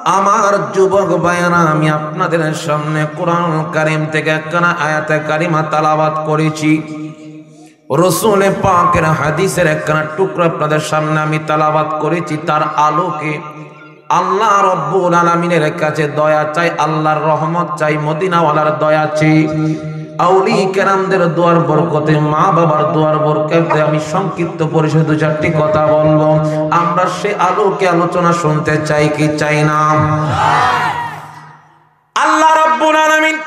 আমার যুবক ভাইয়েরা, আমি আপনাদের সামনে কোরআন কারীম থেকে একখানা আয়াতে কারিমা তেলাওয়াত করেছি। রাসূল পাকের হাদিসের একখানা টুকরা আপনাদের সামনে আমি তেলাওয়াত করেছি। তার আলোকে আল্লাহ রব্বুল আলামিনের কাছে দয়া চাই, আল্লাহর রহমত চাই, মদিনাওয়ালার দয়া চাই, আউলিয়া কেরামদের দোয়ার বরকতে, মা বাবার দোয়ার বরকতে আমি সংক্ষিপ্ত পরিষদ 2-4টি কথা বলবো। আমরা সে আলোকে আলোচনা শুনতে চাই কি চাই না? আল্লাহ রব্বুল আলামিন,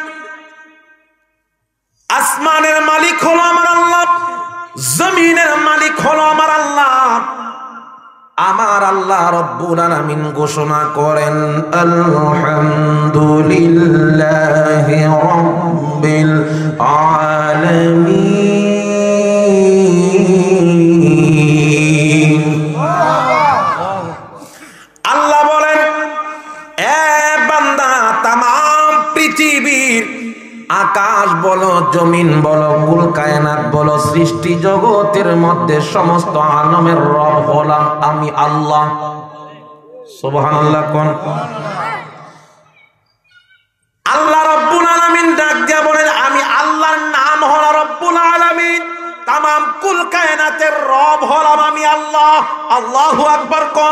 আসমানের মালিক হলো আমার আল্লাহ, জমিনের মালিক হলো আমার আল্লাহ। আমার আল্লাহ রব্বুল আলামিন ঘোষণা করেন, আলহামদুলিল্লাহি রাব্বিল আলামিন। আল্লাহ বলেন, এ বান্দা, তামাম পৃথিবীর আকাশ বলো, জমিন বলো, কুল কায়নাত বলো, সৃষ্টি জগতের মধ্যে সমস্ত আলমের রব হলাম আমি আল্লাহ। সুবহানাল্লাহ কোন? আল্লাহ রব্বুল আলামিন ডাক দিয়া বলেন, আমি আল্লাহর নাম হলো রব্বুল আলামিন, তামাম কুল কায়নাতের রব হলাম আমি আল্লাহ। আল্লাহু আকবার কোন?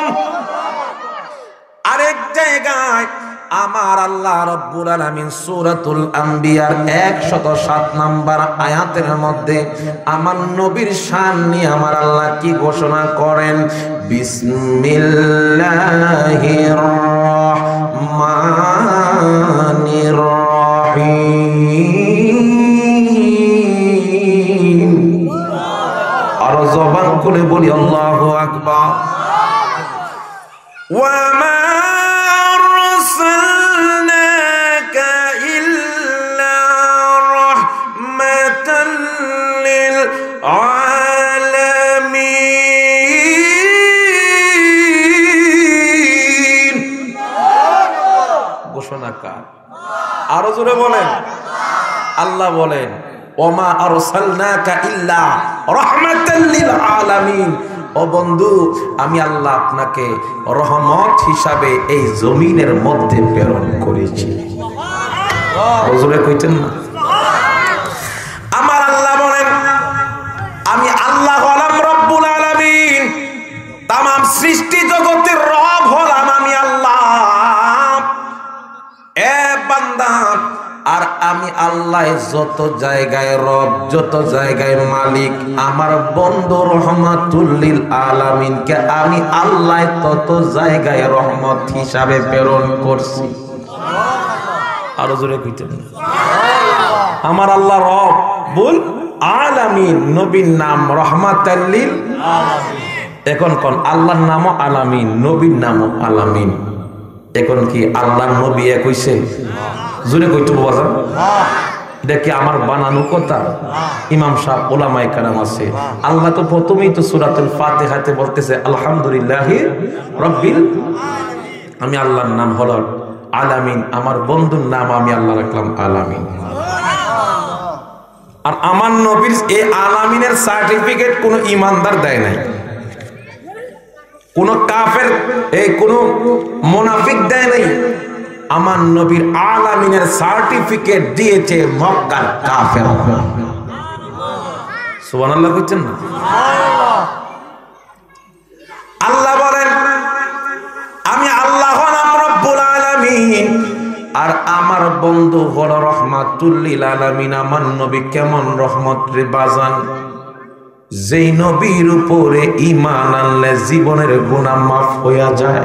আরেক জায়গায় আমার আল্লাহ রব্বুল আলামিন সূরাতুল আম্বিয়ার 107 নম্বর আয়াতের মধ্যে আমার নবীর শান নিয়ে আমার আল্লাহ কি ঘোষণা করেন, বিসমিল্লাহির রহমানির রহিম। আর জবান খুলে বলি আল্লাহু আকবার। ওয়া মা আরো জোরে বলেন। আল্লাহ বলেন, ওমা আরসালনাকা ইল্লা রাহমাতাল লিল আলামিন। ও বন্ধু, আমি আল্লাহ আপনাকে রহমত হিসাবে এই জমিনের মধ্যে প্রেরণ করেছি। জোরে কইতেন না? আমার আল্লাহ বলেন, আমি আল্লাহ হলাম রব্বুল আলামিন, তামাম সৃষ্টি জগতের রব হলাম আমি আল্লাহ। এ বান্দা, আর আমি আল্লাহ যত জায়গায় রব, যত জায়গায় মালিক, আমার বন্ধু রহমাতুল লিল আলামিনকে আমি আল্লাহ তত জায়গায় রহমত হিসাবে প্রেরণ করছি। আরো জোরে কইতেন না? আমার আল্লাহ রব্বুল আলামিন, নবীর নাম রহমাতুল লিল আলামিন। এখন কোন আল্লাহর নামও আলামিন, নবীর নামও আলামিন। এখন কি আল্লাহর নবী এক হইছে? জোরে কইতে বাজান। এটা কি আমার বানানো কথা? ইমাম সাহেব, উলামায়ে কেরাম আছে, আল্লাহ তো প্রথমেই তো সূরাতুল ফাতিহাতে বলতেছে আলহামদুলিল্লাহি রাব্বিল। আমি আল্লাহর নাম হলো আলামিন, আমার বন্ধুর নাম আমি আল্লাহ রাখলাম আলামিন। আর আমার নবীর এই আলামিনের সার্টিফিকেট কোন ইমানদার দেয় নাই, কোন কাফের, এই কোন মুনাফিক দেয় নাই। আমার নবীর আলামিনের সার্টিফিকেট দিয়েছে মক্কার কাফের। সুবহানাল্লাহ কইছেন না? আল্লাহ বলেন, আমি আল্লাহ হলাম রব্বুল আলামিন, আর আমার বন্ধু হলো রহমাতুল লিল আলামিন। আমার নবী কেমন রহমত রে বাজান, যেই নবীর উপরে ঈমান আনলে জীবনের গুনাহ মাফ হইয়া যায়।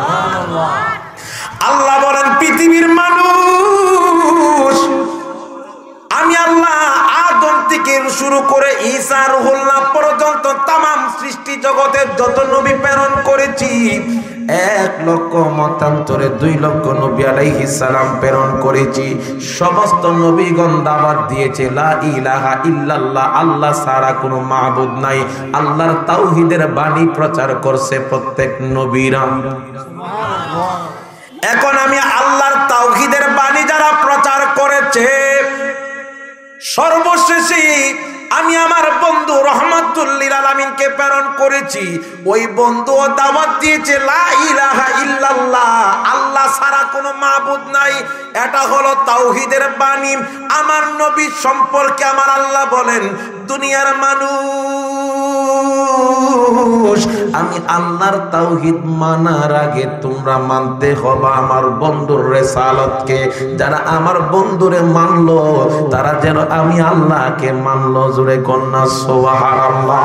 আল্লাহ বলেন, পৃথিবীর মানুষ আমি আল্লাহ আদম থেকে শুরু করে ঈসা রুহুল্লাহ পর্যন্ত তামাম সৃষ্টি জগতের যত নবী প্রেরণ করেছি, 1 লক্ষ মতান্তরে 2 লক্ষ নবী আলাইহিস সালাম প্রেরণ করেছি। সমস্ত নবীগণ দাওয়াত দিয়েছে লা ইলাহা ইল্লাল্লাহ, আল্লাহ ছাড়া কোনো মাবুদ নাই। আল্লাহর তাওহীদের বাণী প্রচার করছে প্রত্যেক নবীরা। এখন আমি আল্লাহর তাওহীদের বাণী যারা প্রচার করেছে, সর্বশেষে আমি আমার বন্ধু রহমাতুল লিল আলামিনকে প্রেরণ করেছি। ওই বন্ধু দাওয়াত দিয়েছে লা ইলাহা ইল্লাল্লাহ, আল্লাহ ছাড়া কোনো মাবুদ নাই। এটা হলো তাওহীদের বাণী। আমার নবী সম্পর্কে আমার আল্লাহ বলেন, দুনিয়ার মানুষ, আমি আল্লাহর তাওহীদ মানার আগে তোমরা মানতে হবে আমার বন্ধুর রিসালাতকে। যারা আমার বন্ধুরে মানলো তারা যেন আমি আল্লাহকে মানলো। জোরে কন্যা সুবহানাল্লাহ।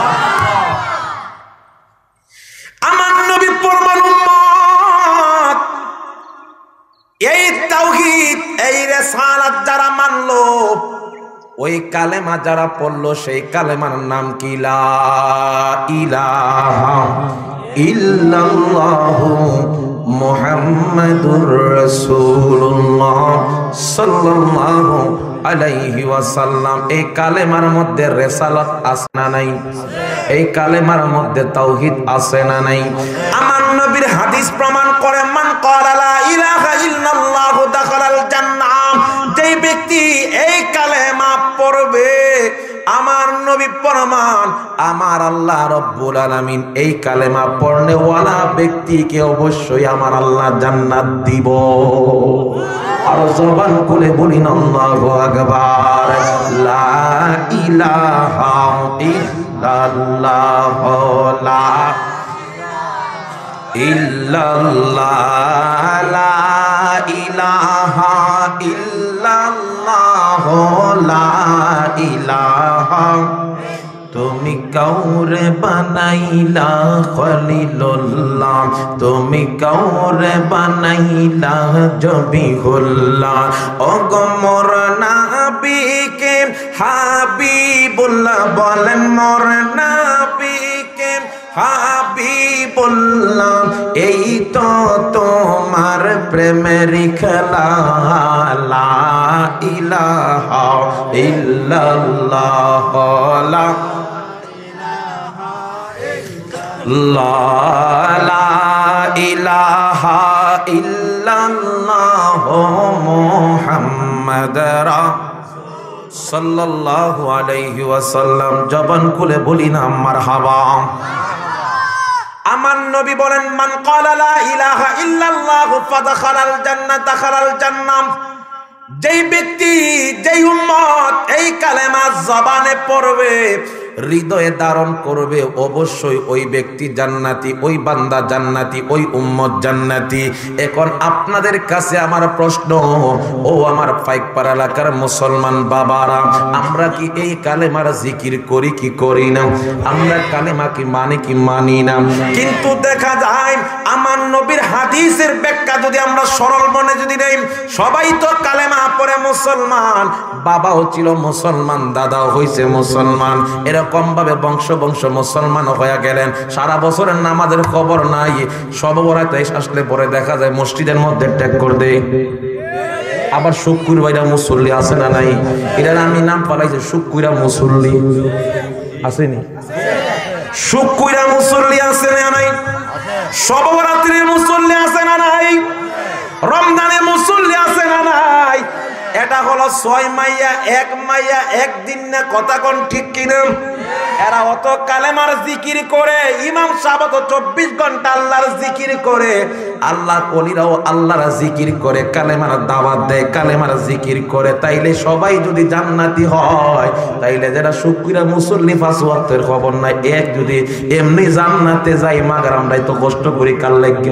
আমার নবী পরমাণু উম্মত, এই তাওহীদ এই রিসালাত যারা মানলো, ওই কালেমা যারা পড়লো, সেই কালেমার নাম কি? লা ইলাহা ইল্লাল্লাহু মুহাম্মাদুর রাসূলুল্লাহ সাল্লাল্লাহু আলাইহি ওয়াসাল্লাম। এই কালেমার মধ্যে রিসালাত আছে না নাই? এই কালেমার মধ্যে তাওহীদ আছে না নাই? আমার নবীর হাদিস প্রমাণ করে, মান ক্বালা লা ইলাহা ইল্লাল্লাহু দাখালাল জান্নাহ। যেই ব্যক্তি এই কালেমা পড়বে, আমার নবী প্রমাণ, আমার আল্লাহ রব্বুল আলামিন এই কালেমা পড়নে ওয়ালা ব্যক্তিকে অবশ্যই আমার আল্লাহ জান্নাত দিব। আর জবান খুলে বলিন আল্লাহু আকবার। লা ইলাহা ইল্লাল্লাহ, লা ইল্লাল্লাহ, লা ইলাহা ইল্লাল্লাহ, লা ইলাহা। তুমি কাউরে বানাইলা খলিলুল্লাহ, তুমি কাউরে বানাইলা জবিহুল্লাহ। ওগো মোর নবীকে হাবিবুল্লাহ বলেন, মোর নবীকে হাবিবুল্লাহ। এই তো তোমার প্রেমের খেলা। লা ইলাহা ইল্লাল্লাহ, লা ইলাহা ইল্লাল্লাহ মুহাম্মাদুর সাল্লাল্লাহু আলাইহি ওয়াসাল্লাম। জবান খুলে বলি না মারহাবা। আমার নবী বলেন, মান ক্বালা লা ইলাহা ইল্লাল্লাহু ফাদাখালাল জান্নাহ, দাখালাল জান্নাহ। যেই ব্যক্তি, যেই উম্মত এই কালেমা জবানে পড়বে, হৃদয়ে ধারণ করবে, অবশ্যই ওই ব্যক্তি জান্নাতি, ওই বান্দা জান্নাতি, ওই উম্মত জান্নাতি। এখন আপনাদের কাছে আমার প্রশ্ন, ও আমার পাইকপাড়া এলাকার মুসলমান বাবারা, আমরা কি এই কালেমার জিকির করি কি করি না? আমরা কালেমা কি মানি কি মানি না? কিন্তু দেখা যায় আমার নবীর হাদিসের ব্যাখ্যা যদি আমরা সরল মনে যদি নেই, সবাই তো কালেমা পড়ে মুসলমান, বাবাও ছিল মুসলমান, দাদাও হইছে মুসলমান, এরকম ভাবে বংশ বংশ মুসলমান হয়ে গেলেন। সারা বছরের নামাজের খবর নাই, সব বরাতে আসলে পরে দেখা যায় মসজিদের মধ্যে ট্যাগ করে দেয়। আবার শুক্রবাইরা মুসল্লি আছে না নাই? এটা আমি নাম পালাইছি শুক্রবাইরা মুসল্লি, আসেনি? শুক্রবাইরা মুসল্লি আছে না নাই? সব বরাতের মুসল্লি আছে না নাই? রমজানের মুসল্লি আছে না নাই? এটা হলো 6 মাইয়া 1 মাইয়া একদিন না, কথা কোন ঠিক কিনা? এরা অত কালেমার জিকির করে, ইমাম সাহেব তো 24 ঘন্টা আল্লাহর জিকির করে, আল্লাহ ওলিরাও আল্লাহর জিকির করে, কালেমার দাওয়াত দেয়, কালেমার জিকির করে। তাইলে সবাই যদি জান্নাতি হয়, তাইলে যারা শুকরিয়া মুসল্লি 5 ওয়াক্তের খবর নাই, এক যদি এমনি জান্নাতে যাই, মাগার আমরাই তো কষ্ট করি কাল লাগে।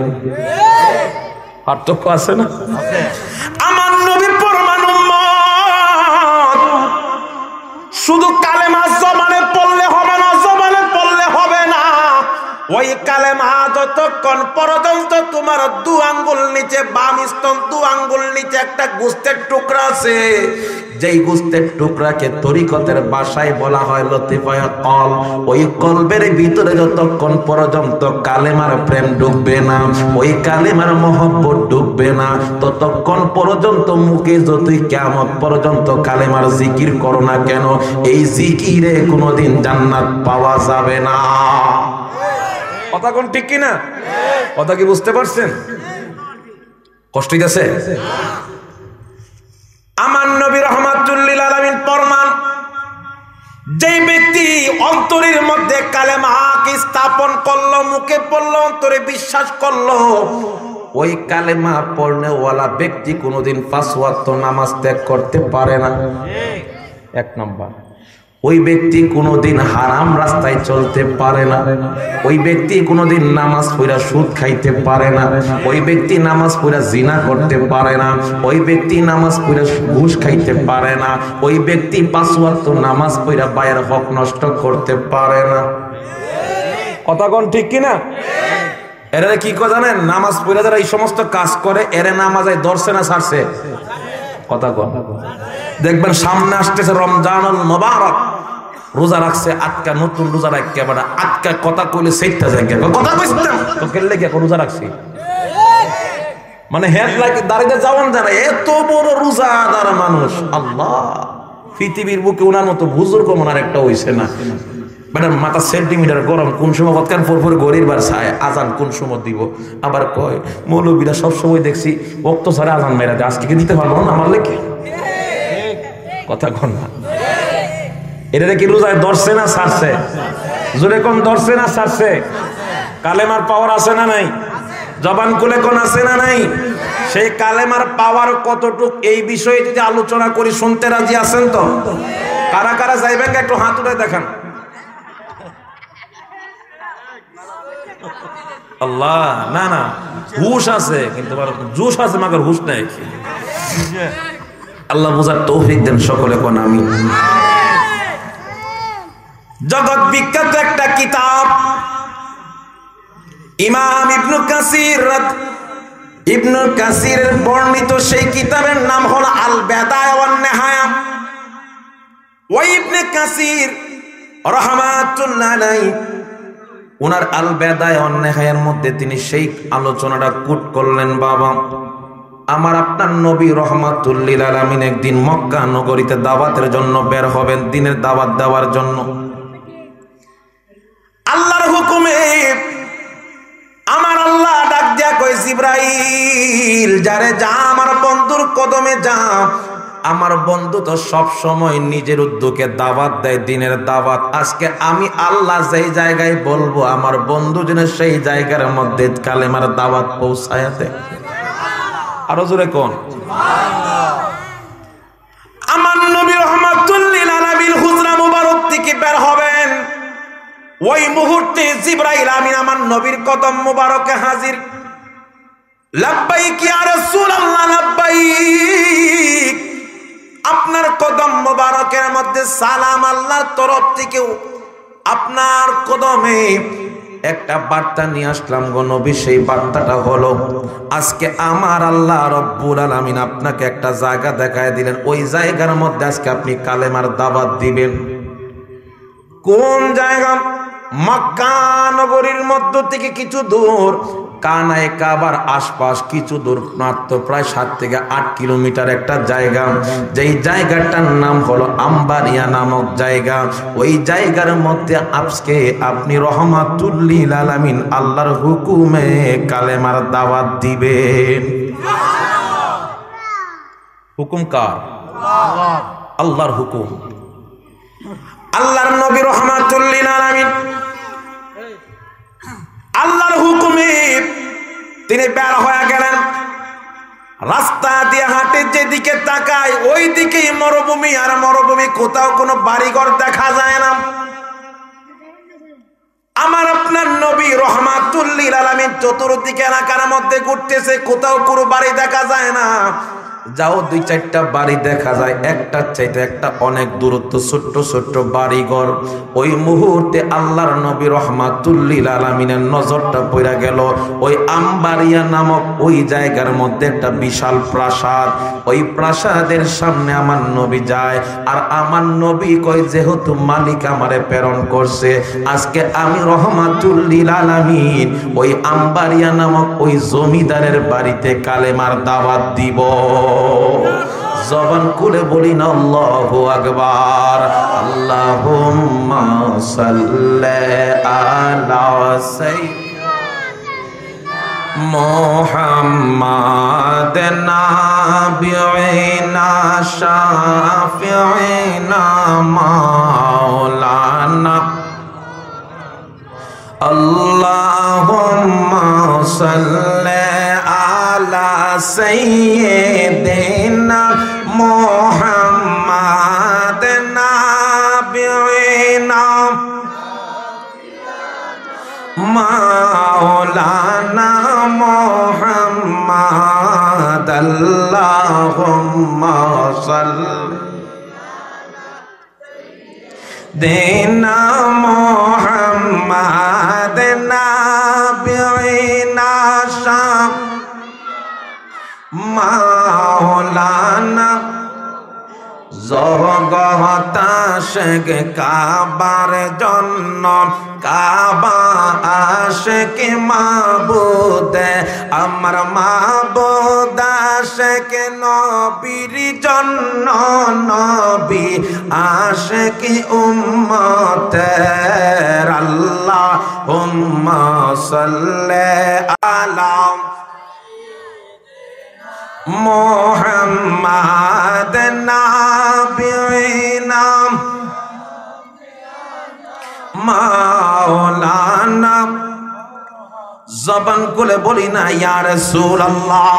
পার্থক্য আছে না? আমার নবীর পরমাণু উম্মত, শুধু কালেমা জবানে পড়লে হবে না, জবানে পড়লে হবে না। ওই কালেমা যতক্ষণ পর্যন্ত তোমার 2 আঙ্গুল নিচে, বাম স্তন 2 আঙ্গুল নিচে একটা গোস্তের টুকরা আছে, যেই গোস্তের টুকরাকে তরিকতের ভাষায় বলা হয় লতিফায়ে কল। ওই কলবের ভিতরে যতক্ষণ পর্যন্ত কালেমার প্রেম ঢুকবে না, ওই কালেমার মহব্বত ঢুকবে না, ততক্ষণ পর্যন্ত মুখে যতই কিয়ামত পর্যন্ত কালেমার জিকির করো না কেন, এই জিকিরে কোনোদিন জান্নাত পাওয়া যাবে না। কথা কোন ঠিক কিনা? কথা কি বুঝতে পারছেন? কষ্ট হইতেছে? আমার নবী রাহমাতুল লিল আলামিন ফরমান, যেই ব্যক্তি অন্তরের মধ্যে কালেমাকে স্থাপন করলো, মুখে পড়লো, অন্তরে বিশ্বাস করলো, ওই কালেমা পড়নেওয়ালা ব্যক্তি কোনোদিন 5 ওয়াক্ত নামাজ ত্যাগ করতে পারে না। এক নম্বর, ওই ব্যক্তি কোনোদিন হারাম রাস্তায় চলতে পারে না। ওই ব্যক্তি কোনোদিন নামাজ পড়া সুদ খাইতে পারে না। ওই ব্যক্তি নামাজ পড়া জিনা করতে পারে না। ওই ব্যক্তি নামাজ পড়া ঘুষ খাইতে পারে না। ওই ব্যক্তি 5 ওয়াক্ত নামাজ পড়া বায়ের হক নষ্ট করতে পারে না। কথা কোন ঠিক কিনা? এরা কি করে জানেন? নামাজ পড়া যারা এই সমস্ত কাজ করে এরা নামাজে ধরছে না ছাড়ছে? কথা কোন। দেখবেন সামনে আসতেছে রমজানুল মুবারক, রোজা রাখছে আটকা, নতুন রোজা রাখছে মানে আটকা কথা কইলে সেইটা যায় কথা কইছিলাম তো কেলে কি রোজা রাখছি মানে হেড লাগে দাঁড়িয়ে যাওয়ান জানা এত বড় রোজাদার মানুষ। আল্লাহ, পৃথিবীর বুকে ওনার মতো বুজুর্গ মনার একটা হইছে না। মানে মাথা সেন্টিমিটার গরম, কোন সময় কতক্ষণ পর পর গড়ির বার চায় আজান কোন সময় দিব। আবার কয় মৌলবীরা সবসময় দেখছি ওক্ত ছাড়া আজান মেরা দেয়, আজকে দিতে পারবো না আমার লেখে। কথা কন না, এটা কি রোজায় ধরছে না ছাড়ছে? জোরে কোন ধরছে না ছাড়ছে? কালেমার পাওয়ার আছে না নাই? জবান খুলে কোন আছে না নাই? সেই কালেমার পাওয়ার কতটুক এই বিষয়ে যদি আলোচনা করি শুনতে রাজি আছেন তো? কারা কারা যাইবেন একটু হাত উঠে দেখান। আল্লাহ, না না হুশ আছে কিন্তু জুশ আছে মাগর হুশ নাই। আল্লাহ বুঝার তৌফিক দেন সকলে কোন আমি। জগৎ বিখ্যাত একটা কিতাব ইমাম ইবনে কাসিরের বর্ণিত সেই কিতাবের নাম হলো আল বেদায়া ওয়ান নিহায়া। ওই ইবনে কাসির রাহমাতুল্লাহ আলাইহি ওনার আল বেদায়া ওয়ান নিহায়ার মধ্যে তিনি সেই আলোচনাটা কোট করলেন। বাবা, আমার আপনার নবী রহমাতুল লিল আলামিন একদিন মক্কা নগরীতে দাওয়াতের জন্য বের হবেন, দিনের দাওয়াত দেওয়ার জন্য। আল্লাহর হুকুমে আমার আল্লাহ ডাক দিয়া কয়, জিবরাইল যারে যা আমার বন্ধুর কদমে যা। আমার বন্ধু তো সব সময় নিজের উদ্যোগে দাওয়াত দেয়, দিনের দাওয়াত। আজকে আমি আল্লাহ যেই জায়গায় বলবো আমার বন্ধু যেন সেই জায়গার মধ্যে কালেমার দাওয়াত পৌঁছায় দেয়। আরো জোরে কোন আমার নবী রাহমাতুল লিল আলামিন হুজরা মুবারক থেকে বের হবেন। ওই মুহূর্তে জিবরাইল আমিন আমার নবীর কদম মুবারকে হাজির। লাব্বাইক ইয়া রাসূলুল্লাহ, লাব্বাইক, আপনার কদম মুবারকের মধ্যে সালাম, আল্লাহর তরফ থেকে আপনার কদমে একটা বার্তা নিয়ে আসলাম গো নবী। সেই বার্তাটা হলো আজকে আমার আল্লাহ রব্বুল আলামিন আপনাকে একটা জায়গা দেখায় দিলেন। ওই জায়গার মধ্যে আজকে আপনি কালেমার দাওয়াত দিবেন। কোন জায়গা? মক্কা নগরীর মধ্য থেকে কিছু দূর, কানায় কাবার আশপাশ কিছু দূর, মাত্র প্রায় 7 থেকে 8 কিলোমিটার একটা জায়গা। যেই জায়গাটার নাম হলো আম্বারিয়া নামক জায়গা। ওই জায়গার মধ্যে আজকে আপনি রহমাতুল লিল আলামিন আল্লাহর হুকুমে কালেমার দাওয়াত দিবেন। হুকুম কার? আল্লাহর হুকুম। আল্লাহর নবী রহমাতুল লিল আলামিন আল্লাহর হুকুমে তিনি বের হয়ে গেলেন। রাস্তা দিয়ে হাঁটে যেদিকে তাকায় ওই দিকেই মরুভূমি, আর মরুভূমি, কোথাও কোনো বাড়িঘর দেখা যায় না। আমার আপনার নবী রহমাতুল লিল আলামিন চতুর্দিকে এলাকার মধ্যে ঘুরতেছে, কোথাও কোনো বাড়ি দেখা যায় না। যাও 2-4টা বাড়ি দেখা যায়, একটার চাইতে একটা অনেক দূরত্ব, ছোট্ট ছোট্ট বাড়িঘর। ওই মুহূর্তে আল্লাহর নবী রহমাতুল লিল আলামিনের নজরটা পড়ে গেল ওই আম্বারিয়া নামক ওই জায়গার মধ্যে একটা বিশাল প্রাসাদ। ওই প্রাসাদের সামনে আমার নবী যায়, আর আমার নবী কয় যেহেতু মালিক আমারে প্রেরণ করছে, আজকে আমি রহমাতুল লিল আলামিন ওই আম্বারিয়া নামক ওই জমিদারের বাড়িতে কালেমার দাওয়াত দিব। জবান খুলে বলি না আল্লাহু আকবার। আল্লাহুম্মা সাল্লি আলা সাইয়্যিদিনা মুহাম্মাদ নাবিয়িনা শাফিঈনা মাওলানা। আল্লাহুম্মা সাল্লি আলা সাইয়্যিদিনা মুহাম্মাদ নাবিয়িনা মাওলানা মুহাম্মাদ আল্লাহুম্মা সাল্লি দেনা মুহাম্মাদ নাবিয়িনা শাম মাওলানা জগত আশিক কাবার জন্য কাবা আশিক মাবুদ আমার মাবুদ আশিক নবীর জন্য নবী আশিক উম্মতের আল্লাহুম্মা সাল্লি আলা মুহাম্মাদ নাবিয়িনা মাওলানা জবান খুলে বলি না ইয়া রাসূলুল্লাহ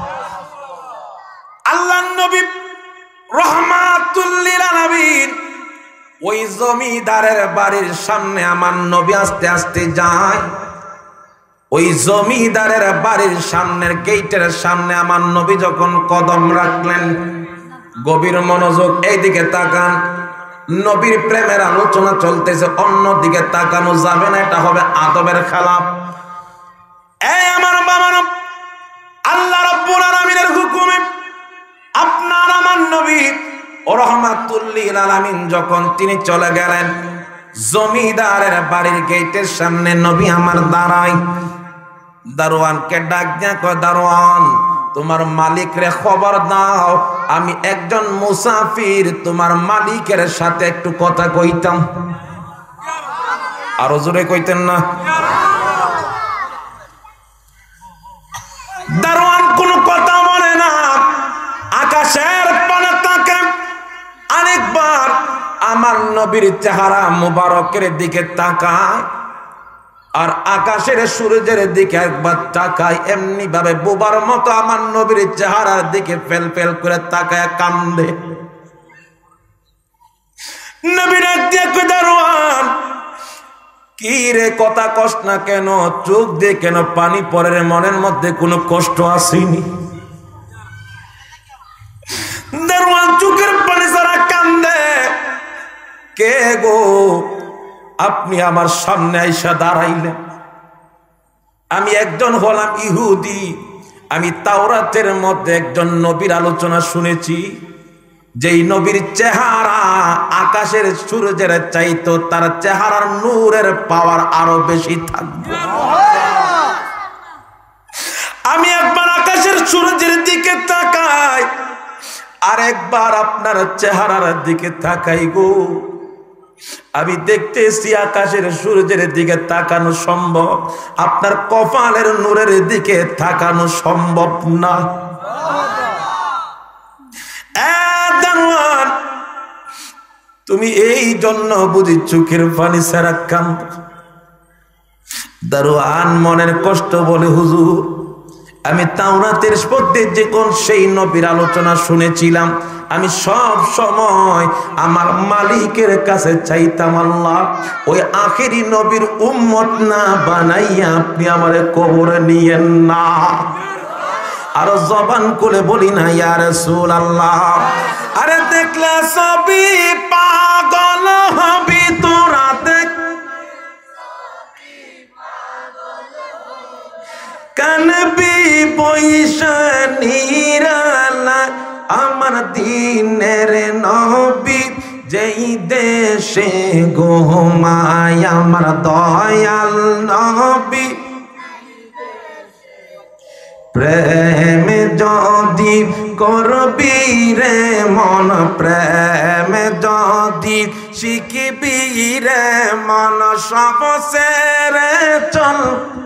আল্লাহর নবী রাহমাতুল লিল আলামিন ওই জমিদারের বাড়ির সামনে আমার নবী আস্তে আস্তে যায় ওই জমিদারের বাড়ির সামনের গেটের সামনে আমার নবী যখন কদম রাখলেন গভীর মনোযোগ এইদিকে তাকান নবীর প্রেমের আলোচনা চলতেছে অন্যদিকে তাকানো যাবে না এটা হবে আদবের খেলাপ এই আমার বাবারা আল্লাহ রাব্বুল আলামিনের হুকুমে আপনার আমার নবী ও রাহমাতুল লিল আলামিন যখন তিনি চলে গেলেন জমিদারের বাড়ির গেটের সামনে নবী আমার দাঁড়ায় দারোয়ানকে ডাক দিয়া কয় দারোয়ান তোমার মালিকরে খবর দাও আমি একজন মুসাফির তোমার মালিকের সাথে একটু কথা কইতাম আরো জোরে কইতেন না দারোয়ান কোন কথা বলে না আকাশের পানে তাকে আরেকবার আমার নবীর চেহারা মুবারকের দিকে তাকায় আর আকাশের সূর্যের দিকে একবার তাকায় এমনি ভাবে বোবার মতো আমার নবীর চেহারার দিকে ফেল ফেল করে তাকায় কান্দে নবী ডাক দিয়ে কয় দারোয়ান কি রে কথা কষ্ট না কেন চোখ দিয়ে কেন পানি পড়ে রে মনের মধ্যে কোনো কষ্ট আসেনি দারোয়ান চোখের পানি ছাড়া কান্দে কে গো আপনি আমার সামনে আইসা দাঁড়াইলেন আমি একজন হলাম ইহুদি আমি তাওরাতের মধ্যে একজন নবীর আলোচনা শুনেছি যেই নবীর চেহারা আকাশের সূর্যের চাইতো তার চেহারার নূরের পাওয়ার আরো বেশি থাকবে আমি একবার আকাশের সূর্যের দিকে তাকাই আর একবার আপনার চেহারার দিকে তাকাই গো আমি দেখতেছি আকাশের সূর্যের দিকে তাকানো সম্ভব আপনার কপালের নূরের দিকে তাকানো সম্ভব না দারোয়ান তুমি এই জন্য বুঝি চোখের পানি ছাড়া কান্দ দারোয়ান মনের কষ্ট বলে হুজুর আমি তাওরাতের মধ্যে যে কোন সেই নবীর আলোচনা শুনেছিলাম আমি সব সময় আমার মালিকের কাছে চাইতাম আল্লাহ ওই আখেরি নবীর উম্মত না বানাইয়া আপনি আমারে কবরে নিয়েন না আর জবান খুলে বলি না ইয়া রাসূলুল্লাহ আরে দেখলে সবই পাগল হবি তোরা দেখ কানবি বৈশা নিরালা আমার দিনের নবী যেই দেশে ঘুমায় আমার দয়াল নবী প্রেম যদি করবি রে মন প্রেম যদি শিখবি রে মন সব সেরে চল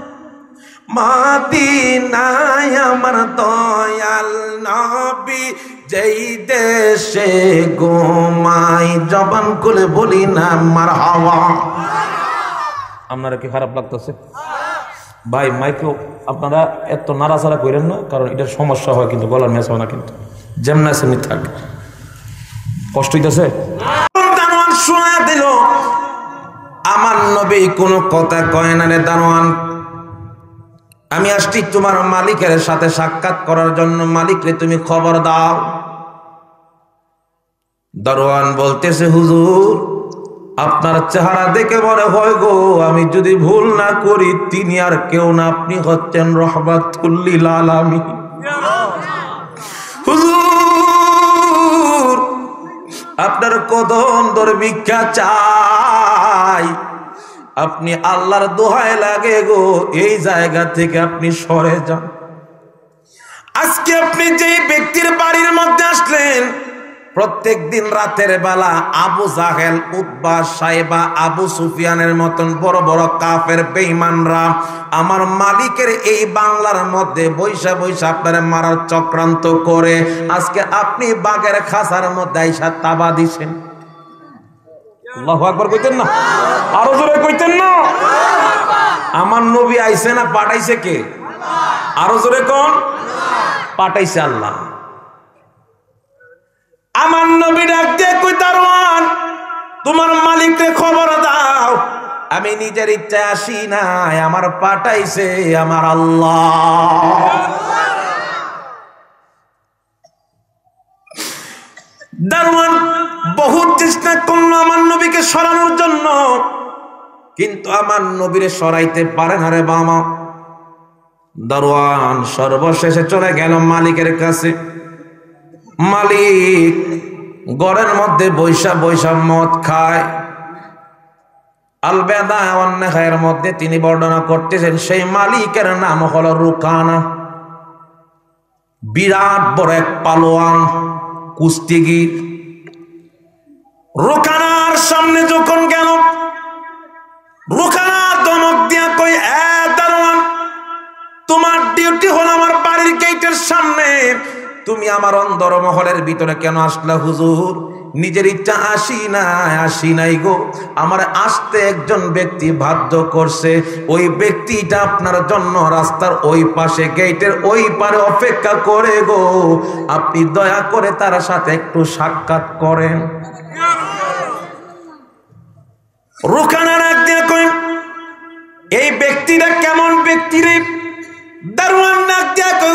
মদিনায় আমার দয়াল নবী যেই দেশে ঘুমাই জবান খুলে বলি না মারহাবা আপনারা কি খারাপ লাগতেছে ভাই মাইক্রো আপনারা এত নাড়াচাড়া করেন না, কারণ এটার সমস্যা হয় কিন্তু গলার ম্যাচ হয় না, কিন্তু যেমন সেমনি থাক। কষ্ট হইতেছে। দারোয়ান শোনা দিল, আমার নবী কোনো কথা কয় না রে দারোয়ান, আমি আসছি তোমার মালিকের সাথে সাক্ষাৎ করার জন্য, মালিকরে তুমি খবর দাও। দারোয়ান বলতেছে হুজুর আপনার চেহারা দেখে মনে হয় গো, আমি যদি ভুল না করি তিনি আর কেউ না, আপনি হচ্ছেন রাহমাতুল লিল আলামিন। হুজুর আপনার কদম ধরে ভিক্ষা চাই, আপনি আল্লাহর দোহাই লাগে গো এই জায়গা থেকে আপনি সরে যান। আজকে আপনি যেই ব্যক্তির বাড়ির মধ্যে আসলেন, প্রত্যেক দিন রাতের বেলা আবু জাহেল, উতবা, সাইবা, আবু সুফিয়ানের মতন বড় বড় কাফের বেঈমানরা আমার মালিকের এই বাংলার মধ্যে বৈশা বৈশা আপনারা মারার চক্রান্ত করে, আজকে আপনি বাঘের খাঁচার মধ্যে আইসা তাবা দিছেন। আল্লাহু আকবার কইতেন না? আরো জোরে কইতেন না? আমার নবী আইছে না পাঠাইছে কে? আরো জোরে কোন? পাঠাইছে আল্লাহ। আমার নবী ডাক দিয়ে কই দারোয়ান তোমার মালিককে খবর দাও, আমি নিজের ইচ্ছায় আসি নাই, আমার পাঠাইছে আমার আল্লাহ। দারোয়ান বহুত চেষ্টা করলো আমার নবীকে সরানোর জন্য, কিন্তু আমার নবীরে সরাইতে পারে না রে বাবা। দারোয়ান সর্বশেষে চলে গেল মালিকের কাছে। মালিক ঘরের মধ্যে বৈশা বৈশা মদ খায়। আলবেদা ওয়ান্নাহায়ের মধ্যে তিনি বর্ণনা করতেছেন, সেই মালিকের নাম হলো রুকানা, বিরাট বড় এক পালোয়ান, কুস্তিগির। রুকানার সামনে যখন গেল, রুকানা ধমক দিয়া কই, এ দারোয়ান তোমার ডিউটি হলো আমার বাড়ির গেটের সামনে, তুমি আমার অন্দর মহলের ভিতরে কেন আসলা? হুজুর নিজের ইচ্ছা আসি নাই গো, আমার আসতে একজন ব্যক্তি বাধ্য করছে, ওই ব্যক্তিটা আপনার জন্য রাস্তার ওই পাশে গেটের ওই পারে অপেক্ষা করে গো, আপনি দয়া করে তার সাথে একটু সাক্ষাৎ করেন। রুকানার একদিন কই, এই ব্যক্তিটা কেমন ব্যক্তি রে? দারোয়ান ডাক দিয়া কই,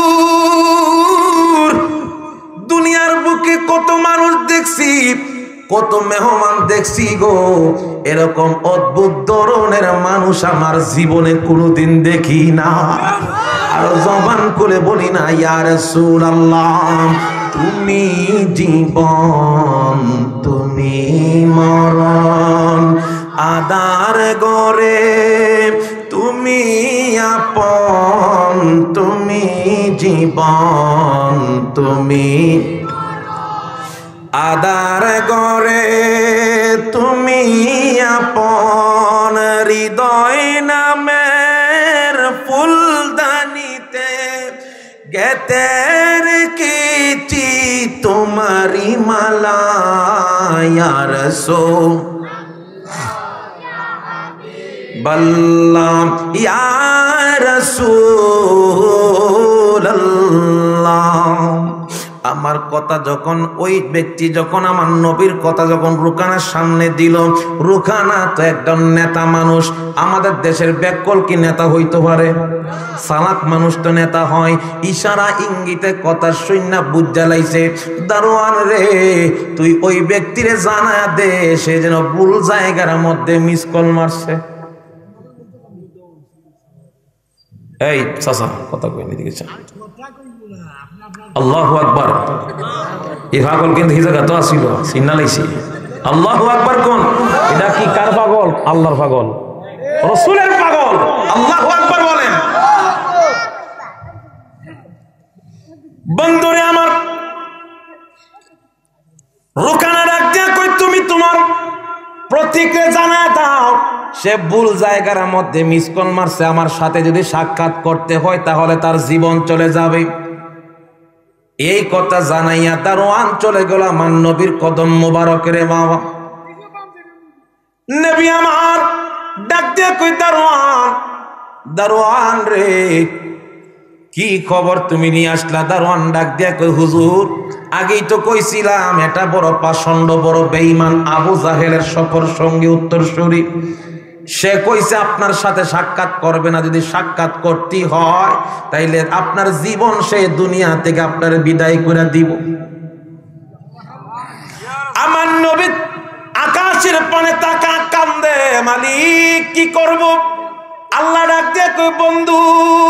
হুজুর দুনিয়ার বুকে কত মানুষ দেখছি, কত মেহমান দেখছি গো, এরকম অদ্ভুত ধরনের মানুষ আমার জীবনে কোনোদিন দেখি না। আর জবান করে বলি না, ইয়া রাসূলুল্লাহ তুমি জীবন তুমি মরণ, আদার গরে তুমি আপন, তুমি জীবন তুমি আদার গরে তুমি আপন, হৃদয় নামের ফুলদানিতে গেতের কেটি তোমারি মালা, ইয়া রাসূল বললাম ইয়া রাসূলুল্লাহ। আমার কথা যখন ওই ব্যক্তি যখন আমার নবীর কথা যখন রুকানার সামনে দিল, রুকানা তো একজন নেতা মানুষ, আমাদের দেশের ব্যাকল কি নেতা হইতে পারে? সালাক মানুষ তো নেতা হয়। ইশারা ইঙ্গিতে কথা শুইনা বুঝা লাইছে, দারোয়ান রে তুই ওই ব্যক্তিরে জানা দে সে যেন ভুল জায়গার মধ্যে মিস কল মারছে। এই চাচা কথা কই এদিকে চা। আল্লাহু আকবার। এই পাগল কিন্তু এই জায়গা তো আসিল চিন্না লাইছি। আল্লাহু আকবার কোন? এটা কি কার পাগল? আল্লাহর পাগল, রাসূলের পাগল। আল্লাহু আকবার বলেন। বন্ধুরে আমার, রুকানা ডাক দিয়া কই, তুমি তোমার প্রতিক্রিয়া জানা দাও, সে ভুল জায়গার মধ্যে মিস কল মারছে, আমার সাথে যদি সাক্ষাৎ করতে হয় তাহলে তার জীবন চলে যাবে। এই কথা জানাইয়া দারোয়ান চলে গেল আমার নবীর কদম মোবারকের বাবা। নবী আমার ডাক দিয়ে কই, দারোয়ান দারোয়ান রে, কি খবর তুমি নিয়ে আসলা? দারোয়ান ডাক দিয়া কই, হুজুর আগেই তো কইছিলাম এটা বড় পাষণ্ড, বড় বেঈমান আবু জাহেলের সফর সঙ্গী উত্তরসূরি। সে কইছে আপনার সাথে সাক্ষাৎ করবে না, যদি সাক্ষাৎ করতে হয় তাইলে আপনার জীবন সে দুনিয়া থেকে আপনার বিদায় করে দিব। আমার নবী আকাশের পানে তাকা কান্দে, মালিক কি করব? আল্লাহ ডাক দিয়ে কই, বন্ধু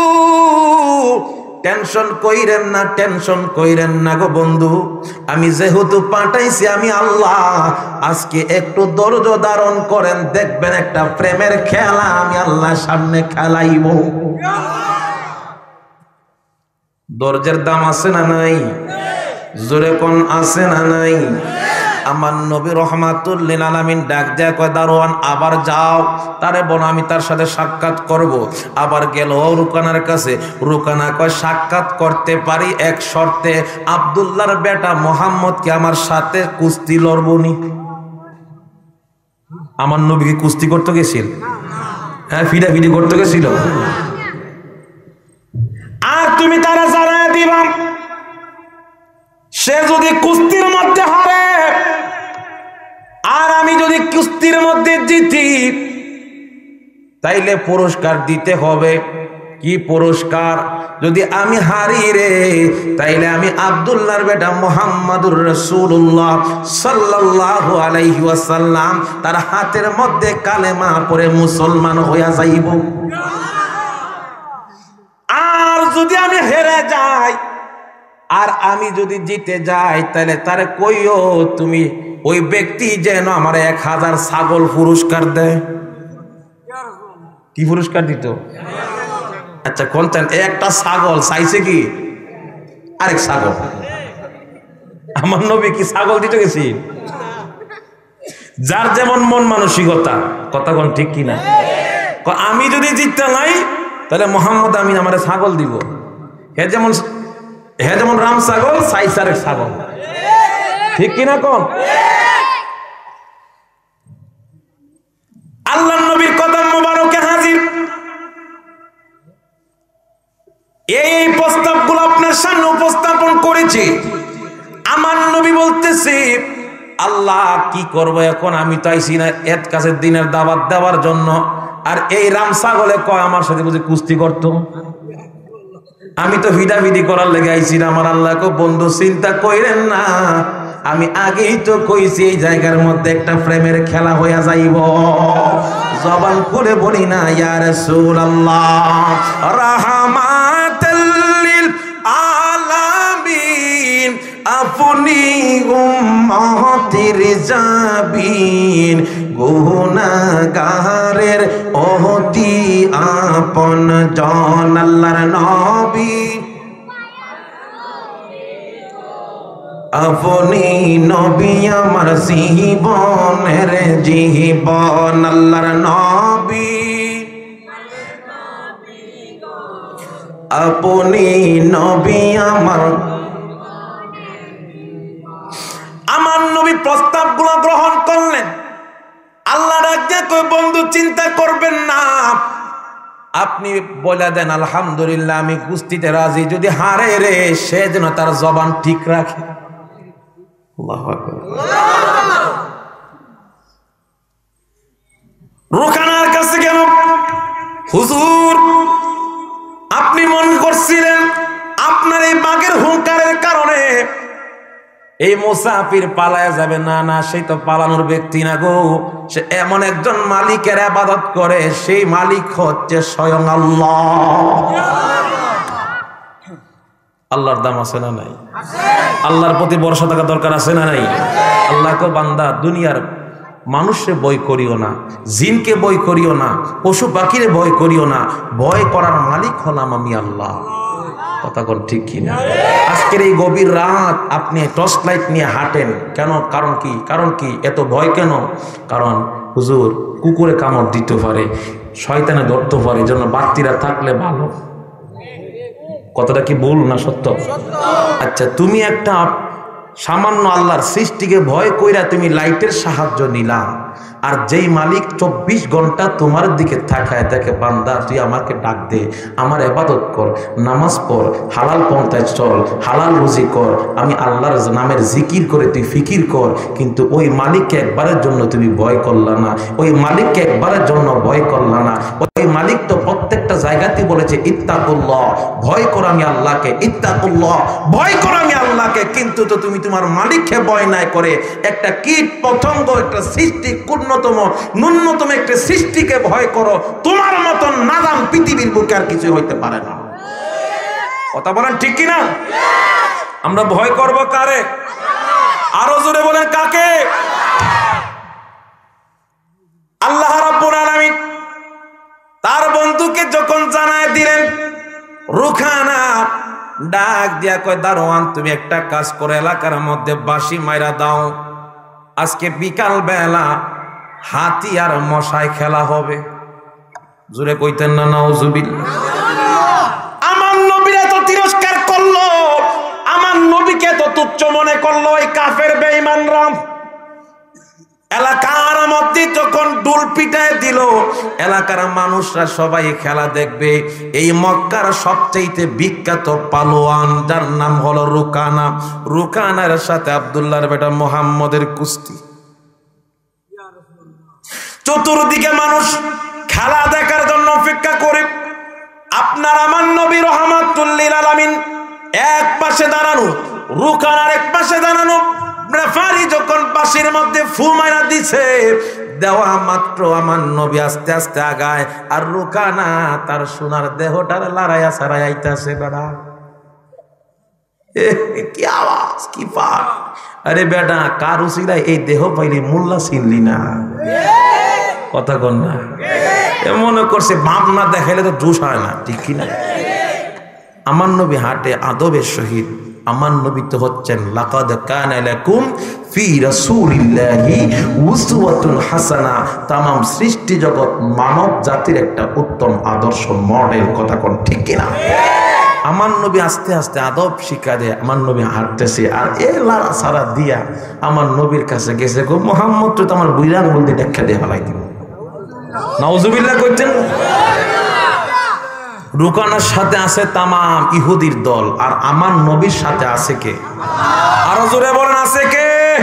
টেনশন কইরেন না, টেনশন কইরেন না গো বন্ধু, আমি যেহেতু পাঠাইছি আমি আল্লাহ, আজকে একটু ধৈর্য ধারণ করেন, দেখবেন একটা প্রেমের খেলা আমি আল্লাহ সামনে খেলাইব। ধৈর্যের দাম আছে না নাই? জোরে কোন আছে না নাই? আমার নবী রহমাতুল লিল আলামিন ডাক দেয়া কয়, দারোয়ান আবার যাও, তারে বলো আমি তার সাথে সাক্ষাৎ করব। আবার গেল রুকানার কাছে। রুকানা কয়, সাক্ষাৎ করতে পারি এক শর্তে, আব্দুল্লাহর বেটা মোহাম্মদকে আমার সাথে কুস্তি লড়বনি। আমার নবী কি কুস্তি করতে গেছিল? হ্যাঁ, ফিডাফিডি করতে গেছিল। আর তুমি তারা জানায় দিবা, সে যদি কুস্তির মধ্যে হারে আর আমি যদি কুস্তির মধ্যে জিতি, তাইলে পুরস্কার দিতে হবে। কি পুরস্কার? যদি আমি হারি রে, তাইলে আমি আব্দুল্লাহর বেটা মুহাম্মাদুর রাসূলুল্লাহ সাল্লাল্লাহু আলাইহি ওয়াসাল্লাম তার হাতের মধ্যে কালেমা পড়ে মুসলমান হইয়া যাইব। আর যদি আমি হেরে যাই আর আমি যদি জিতে যাই, তাহলে তারে কইও তুমি ওই ব্যক্তি যেন আমার 1000 ছাগল পুরস্কার দেয়। কি পুরস্কার দিত? আচ্ছা কোনটা? একটা ছাগল চাইছে কি আরেক ছাগল। আমার নবী কি ছাগল দিতে গেছি? যার যেমন মন মানসিকতা, কথা কোন ঠিক কিনা? আমি যদি জিততে নাই তাহলে মোহাম্মদ আমিন আমার ছাগল দিব। হে যেমন রাম ছাগল চাইছে আরেক ছাগল, ঠিক কিনা কোন? আল্লাহ নবীর কদম মোবারকে হাজির এই প্রস্তাবগুলো আপনার সামনে উপস্থাপন করেছি। আমার নবী বলতেছে, আল্লাহ কি করব এখন? আমি তো আইছি না এত কাছের দিনের দাওয়াত দেওয়ার জন্য, আর এই রাম ছাগলে কয় আমার সাথে বুঝি কুস্তি করতো। আমি তো ভিডাভিডি করার লেগে আইছি না। আমার আল্লাহকে বন্ধু চিন্তা কইরেন না, আমি আগেই তো কইছি এই জায়গার মধ্যে একটা প্রেমের খেলা হইয়া যাইব। জবান করে বলি না, ইয়া রাসূলুল্লাহ রাহমাতাল লিল আলামিন, আপনি উম্মতের জাবিন, গুনাহগারের অতি আপন জন আল্লাহর নবী, আপনি নবী আমার জীবনের জীবন আল্লাহর নবী, আপনি নবী আমার। আমার নবী প্রস্তাবগুলো গ্রহণ করলেন। আল্লাহ রাজ্যে কই, বন্ধু চিন্তা করবেন না, আপনি বলে দেন আলহামদুলিল্লাহ আমি কুস্তিতে রাজি, যদি হারে রে সে যেন তার জবান ঠিক রাখে। আল্লাহু আকবার। রুকানার কাছে কেন? হুজুর আপনি মনে করছিলেন আপনার এই বাঘের হুঙ্কারের কারণে এই মুসাফির পালায়া যাবে। না না, সেই তো পালানোর ব্যক্তি না গো, সে এমন একজন মালিকের ইবাদত করে, সেই মালিক হচ্ছে স্বয়ং আল্লাহ। আল্লাহর দাম আছে না নাই? আল্লাহর প্রতি ভরসা থাকা দরকার আছে না নাই? আল্লাহকে বান্দা, দুনিয়ার মানুষে ভয় করিও না, জিনকে ভয় করিও না, পশু পাখিরে ভয় করিও না, ভয় করার মালিক হলাম আমি আল্লাহ। কথা কোন ঠিক কিনা? আজকের এই গভীর রাত আপনি টর্চ লাইট নিয়ে হাঁটেন কেন? কারণ কি? কারণ কি এত ভয় কেন? কারণ হুজুর কুকুরে কামড় দিতে পারে, শয়তানে ধরতে পারে, জন্য বাতিরা থাকলে ভালো। কথাটা কি ভুল না সত্য? আচ্ছা, তুমি একটা সামান্য আল্লাহর সৃষ্টিকে ভয় কইরা তুমি লাইটের সাহায্য নিলা, আর যেই মালিক 24 ঘন্টা তোমার দিকে তাকায় দেখে, বান্দা তুই আমাকে ডাক দে, আমার ইবাদত কর, নামাজ পড়, হালাল পন্থায় চল, হালাল রুজি কর, আমি আল্লাহর নামের জিকির করে তুই ফিকির কর, কিন্তু ওই মালিককে একবারের জন্য তুমি ভয় করলা না, ওই মালিককে একবারের জন্য ভয় করলা না। ওই মালিক তো প্রত্যেকটা জায়গাতেই বলেছে ইত্তাকুল্লাহ, ভয় করো আমি আল্লাহকে, ইত্তাকুল্লাহ, ভয় করো আমি আল্লাহকে। কিন্তু তো তুমি তোমার মালিককে ভয় নাই করে একটা কীট পতঙ্গ, একটা সৃষ্টি, ন্যূনতম একটা সৃষ্টিকে ভয় করো, তোমার মতন নাদাম পৃথিবীর বুকে আর কিছু হইতে পারে না। কথা বলেন ঠিক কিনা? আমরা ভয় করব কারে? আরো জোরে বলেন কাকে? আল্লাহ রাব্বুল আলামিন তার বন্ধুকে যখন জানায় দিলেন, রুখানা ডাক দিয়া কয়, দারোয়ান তুমি একটা কাজ করে এলাকার মধ্যে বাঁশি মাইরা দাও, আজকে বিকাল বেলা হাতি আর মশায় খেলা হবে। জোরে কইতেন না নাউজুবিল্লাহ। আমার নবীরা তো তিরস্কার করলো, আমার নবীকে তো তুচ্ছ মনে করলো ওই কাফের বেঈমানরা। এলাকার মধ্যে যখন ডুল পিটায় দিল, এলাকার মানুষরা সবাই খেলা দেখবে। এই মক্কার সবচেয়ে বিখ্যাত পালোয়ান যার নাম হলো রুকানা, রুকানার সাথে আব্দুল্লাহর বেটা মুহাম্মদের কুস্তি। চতুর্দিকে মানুষ খেলা দেখার জন্য অপেক্ষা করে। আপনার আমার নবী রাহমাতুল লিল আলামিন এক পাশে দাঁড়ানো, রুকানার এক পাশে দাঁড়ানো। রেফারি যখন বাঁশির মধ্যে ফু মাইরা দিছে, দেওয়া মাত্র আমার নবী আস্তে আস্তে আগায়, আর রুকানা তার সোনার দেহটার লড়াইয়া সারাই আইতাছে। বেড়া কি আওয়াজ, কি পার! আরে বেটা, কার উসিলায় এই দেহ পাইলি মোল্লা চিনলি না? কথা কন না? মনে করছে বাপ না দেখাইলে তো জোশ হয় না, ঠিক কিনা? আমার নবী হাটে আদবের সহিত, আমার নবী তো হচ্ছেন লাকাদ কানা লাকুম ফি রাসূলিল্লাহি উসওয়াতুন হাসানা, তামাম সৃষ্টি জগৎ মানব জাতির একটা উত্তম আদর্শ মডেল। কথা কোন ঠিক কিনা? আমার নবী আস্তে আস্তে আদব শিক্ষা দেয়। আমার নবী হাঁটতেছে, আর এ লাড়া সারা দিয়া আমার নবীর কাছে গেছে, গো মুহাম্মদ তো আমার বুইরা আঙ্গুল দিয়ে দেখা দিয়ে ফেলাই দিব। নাউজুবিল্লাহ কইতেন। রুকানার সাথে আছে তামাম ইহুদির দল, আর আমার নবীর সাথে আছে কে? আরো জোরে বলেন আছে কে?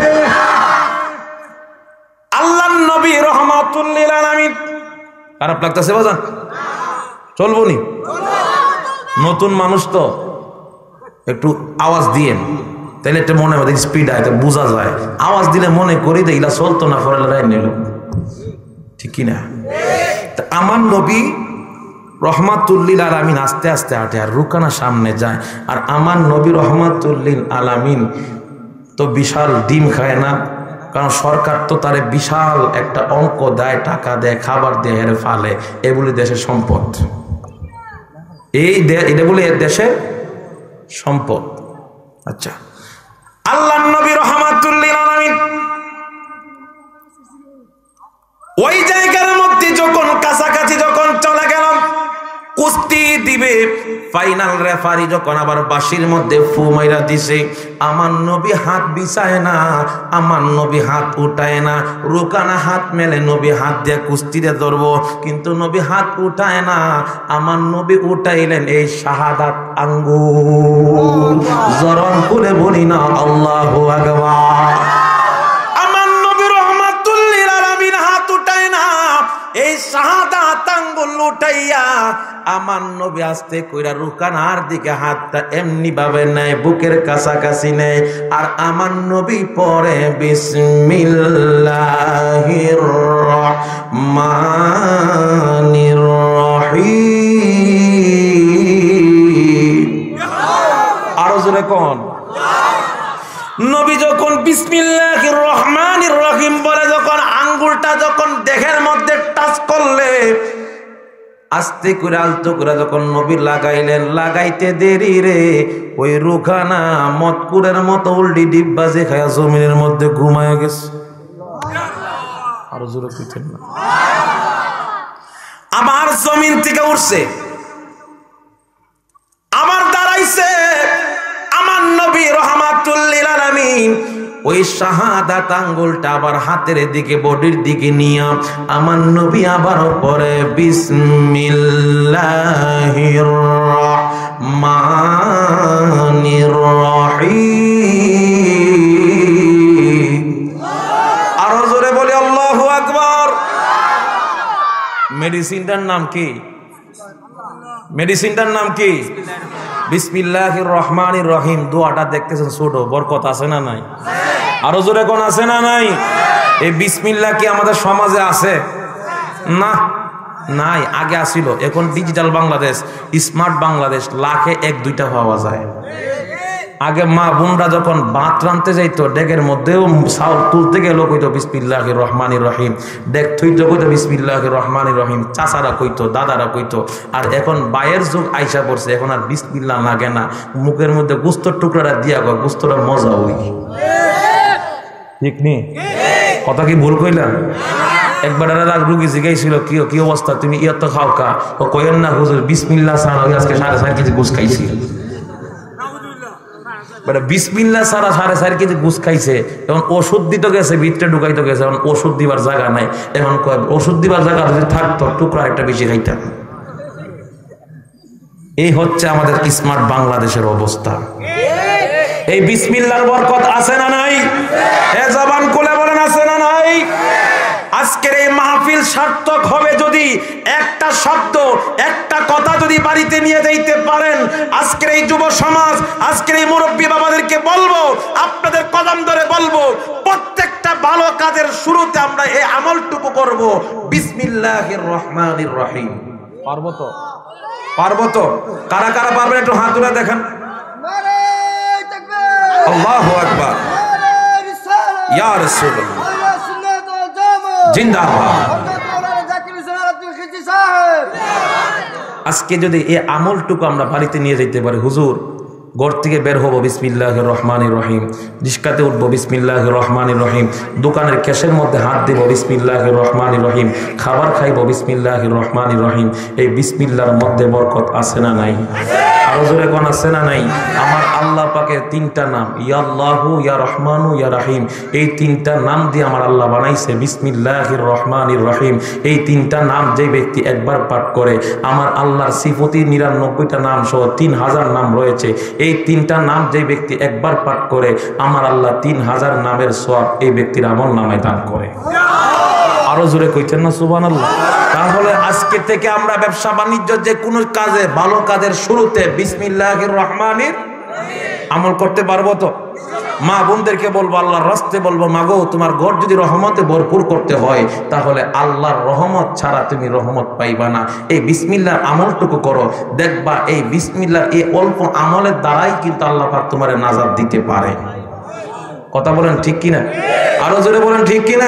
আল্লাহর নবী রাহমাতুল লিল আলামিন। খারাপ লাগতেছে বাজান? চলবো নি? নতুন মানুষ তো একটু আওয়াজ দিয়েন, তাহলে একটা মনে মধ্যে স্পিড হয়, বোঝা যায়। আওয়াজ দিলে মনে করি যে এগুলা চলতো না, পরে নিল, ঠিক কিনা? আমার নবী রহমাতুল লিল আলামিন আস্তে আস্তে হাঁটে, আর রুকানা সামনে যায়। আর আমার নবী রহমাতুল লিল আলামিন তো বিশাল ডিম খায় না, কারণ সরকার তো তারে বিশাল একটা অঙ্ক দেয়, টাকা দেয়, খাবার দেয়, হেরে ফালে। এগুলি দেশের সম্পদ, এটা বলে এর দেশের সম্পদ। আচ্ছা, আল্লাহ নবী রহমাতুল লিল আলামিন ওই জায়গার মধ্যে যখন কাছাকাছি যখন চলে গেলাম, কুস্তি দিবে, ফাইনাল রেফারি যখন আবার বাঁশির মধ্যে ফু মাইরা দিছে, আমার নবী হাত বিছায় না, আমার নবী হাত উঠায় না। রুকানা হাত মেলে নবী হাত দিয়ে কুস্তিতে ধরবো, কিন্তু নবী হাত উঠায় না। আমার নবী উঠাইলেন এই শাহাদাত আঙ্গুল। জরন করে বলি না আল্লাহু আকবার। আমার নবী রহমাতুল লিল আলামিন হাত উঠায় না, এই শাহাদাত আঙ্গুল উঠাইয়া আমার নবী আস্তে কইরা রুকানার দিকে হাতটা এমনি ভাবে নেয়, বুকের কাছাকাছি নেয়, আর আমার নবী পড়ে বিসমিল্লাহির রহমানির রহিম। আরো জোরে কোন? নবী যখন বিসমিল্লাহির রহমানির রহিম বলে, যখন আঙ্গুলটা যখন দেহের মধ্যে টাচ করলে, আস্তে করে আলতো করে যখন নবী লাগাইলেন, লাগাইতে দেরি রে, ওই রুকানা মতকুরের মতো উল্টি ডিব্বাজে খায়া জমিনের মধ্যে ঘুমায় গেছে। আরো জোরে কইতেন না? আমার জমিন থেকে উঠছে, আমার দাঁড়াইছে। আমার নবী রহমাতুল লিল আলামিন ওই শাহাদাত আঙ্গুলটা আবার হাতের দিকে বডির দিকে নিয়ে আমার নবী আবার পরে বিসমিল্লাহির রহমানির রহিম। আরো জোরে বলি আল্লাহু আকবার। মেডিসিনটার নাম কি? মেডিসিনটার নাম কি? বিসমিল্লাহির রহমানির রহিম। দোয়াটা দেখতেছেন ছোট, বরকত আছে না নাই? আরো জোরে কোন আছে না নাই? এই বিসমিল্লাহ কি আমাদের সমাজে আছে? না, নাই। আগে আসিল, এখন ডিজিটাল বাংলাদেশ, স্মার্ট বাংলাদেশ, লাখে এক দুইটা পাওয়া যায়। আগে মা বোনরা যখন ভাত রাঁধতে যাইতো, ডেকের মধ্যেও চাউল তুলতে গেল কইতো বিসমিল্লাহির রহমানির রহিম, ডেক থইতো কইতো বিসমিল্লাহির রহমানির রহিম, চাচারা কইতো, দাদারা কইতো। আর এখন বায়ের যুগ আইসা পড়ছে, এখন আর বিসমিল্লাহ লাগে না, মুখের মধ্যে গোস্তর টুকরাটা দিয়া গো, গোস্তটা মজা হই। ঠিক নি কথা? কি ভুল কইলাম? একবার রুগী জিগাইছিল, কি অবস্থা, তুমি ইয়ত খাও কা? ও কইেন না হুজুর, বিসমিল্লাহ ছাড়া আজকে 4.5 কেজি গোস খাইছি। বিসমিল্লাহ ছাড়া 4.5 কেজি গোস খাইছে। এখন ওষুধ দিতে গেছে, ভিতরে ঢুকাইতে গেছে, এখন ওষুধ দিবার জায়গা নাই। এখন ওষুধ দিবার জায়গা যদি থাকতো টুকরা একটা বেশি খাইতাম। এই হচ্ছে আমাদের স্মার্ট বাংলাদেশের অবস্থা। এই বিসমিল্লাহর বরকত আছে না নাই? এ জবান খুলে বলেন আছে না নাই? আজকের এই মাহফিল সার্থক হবে যদি একটা শব্দ, একটা কথা যদি বাড়িতে নিয়ে যাইতে পারেন। আজকের এই যুব সমাজ, আজকের এই মুরব্বী বাবাদেরকে বলবো, আপনাদের কদম ধরে বলবো, প্রত্যেকটা ভালো কাজের শুরুতে আমরা এই আমলটুকু করব, বিসমিল্লাহির রহমানির রহিম। পারবো তো? পারবো তো? কারা কারা পারবেন একটু হাত তুলে দেখেন। আল্লাহু আকবার, ইয়া রাসূলুল্লাহ, জিন্দাবাদ। আজকে যদি এই আমলটুকু আমরা বাড়িতে নিয়ে যেতে পারি, হুজুর ঘর থেকে বের হবো বিসমিল্লাহির রহমানির রহিম, রিস্কাতে উঠবো বিসমিল্লাহির রহমানির রহিম, দোকানের ক্যাশের মধ্যে হাত দেবো বিসমিল্লাহির রহমানির রহিম, খাবার খাইবো বিসমিল্লাহির রহমানির রহিম। এই বিসমিল্লাহর মধ্যে বরকত আছে না নাই? আরো জোরে কোন আছে না নাই? আমার আল্লাহ পাকের 3টা নাম, ইয়া আল্লাহু, ইয়া রহমানু, ইয়া রহিম। এই 3টা নাম দিয়ে আমার আল্লাহ বানাইছে বিসমিল্লাহির রহমানির রহিম। এই 3টা নাম যে ব্যক্তি একবার পাঠ করে, আমার আল্লাহর সিফতি 99টা নাম সহ 3000 নাম রয়েছে। এই 3টা নাম যে ব্যক্তি একবার পাঠ করে, আমার আল্লাহ 3000 নামের সওয়াব এই ব্যক্তির আমল নামায় দান করে। আরো জোরে কইতেন না সুবহানাল্লাহ? তাহলে আজকে থেকে আমরা ব্যবসা বাণিজ্য যে কোনো কাজে, ভালো কাজের শুরুতে বিসমিল্লাহির রহমানির আমল করতে পারবো তো? মা বোনদেরকে বলবো, আল্লাহর রাস্তে বলবো, মাগো তোমার ঘর যদি রহমতে ভরপুর করতে হয়, তাহলে আল্লাহর রহমত ছাড়া তুমি রহমত পাইবা না। এই বিসমিল্লাহর আমলটুকু করো, দেখবা এই বিসমিল্লাহর এই অল্প আমলের দ্বারাই কিন্তু আল্লাহ পাক তোমারে নাজাত দিতে পারে। কথা বলেন ঠিক কিনা? আরো জোরে বলেন ঠিক কিনা?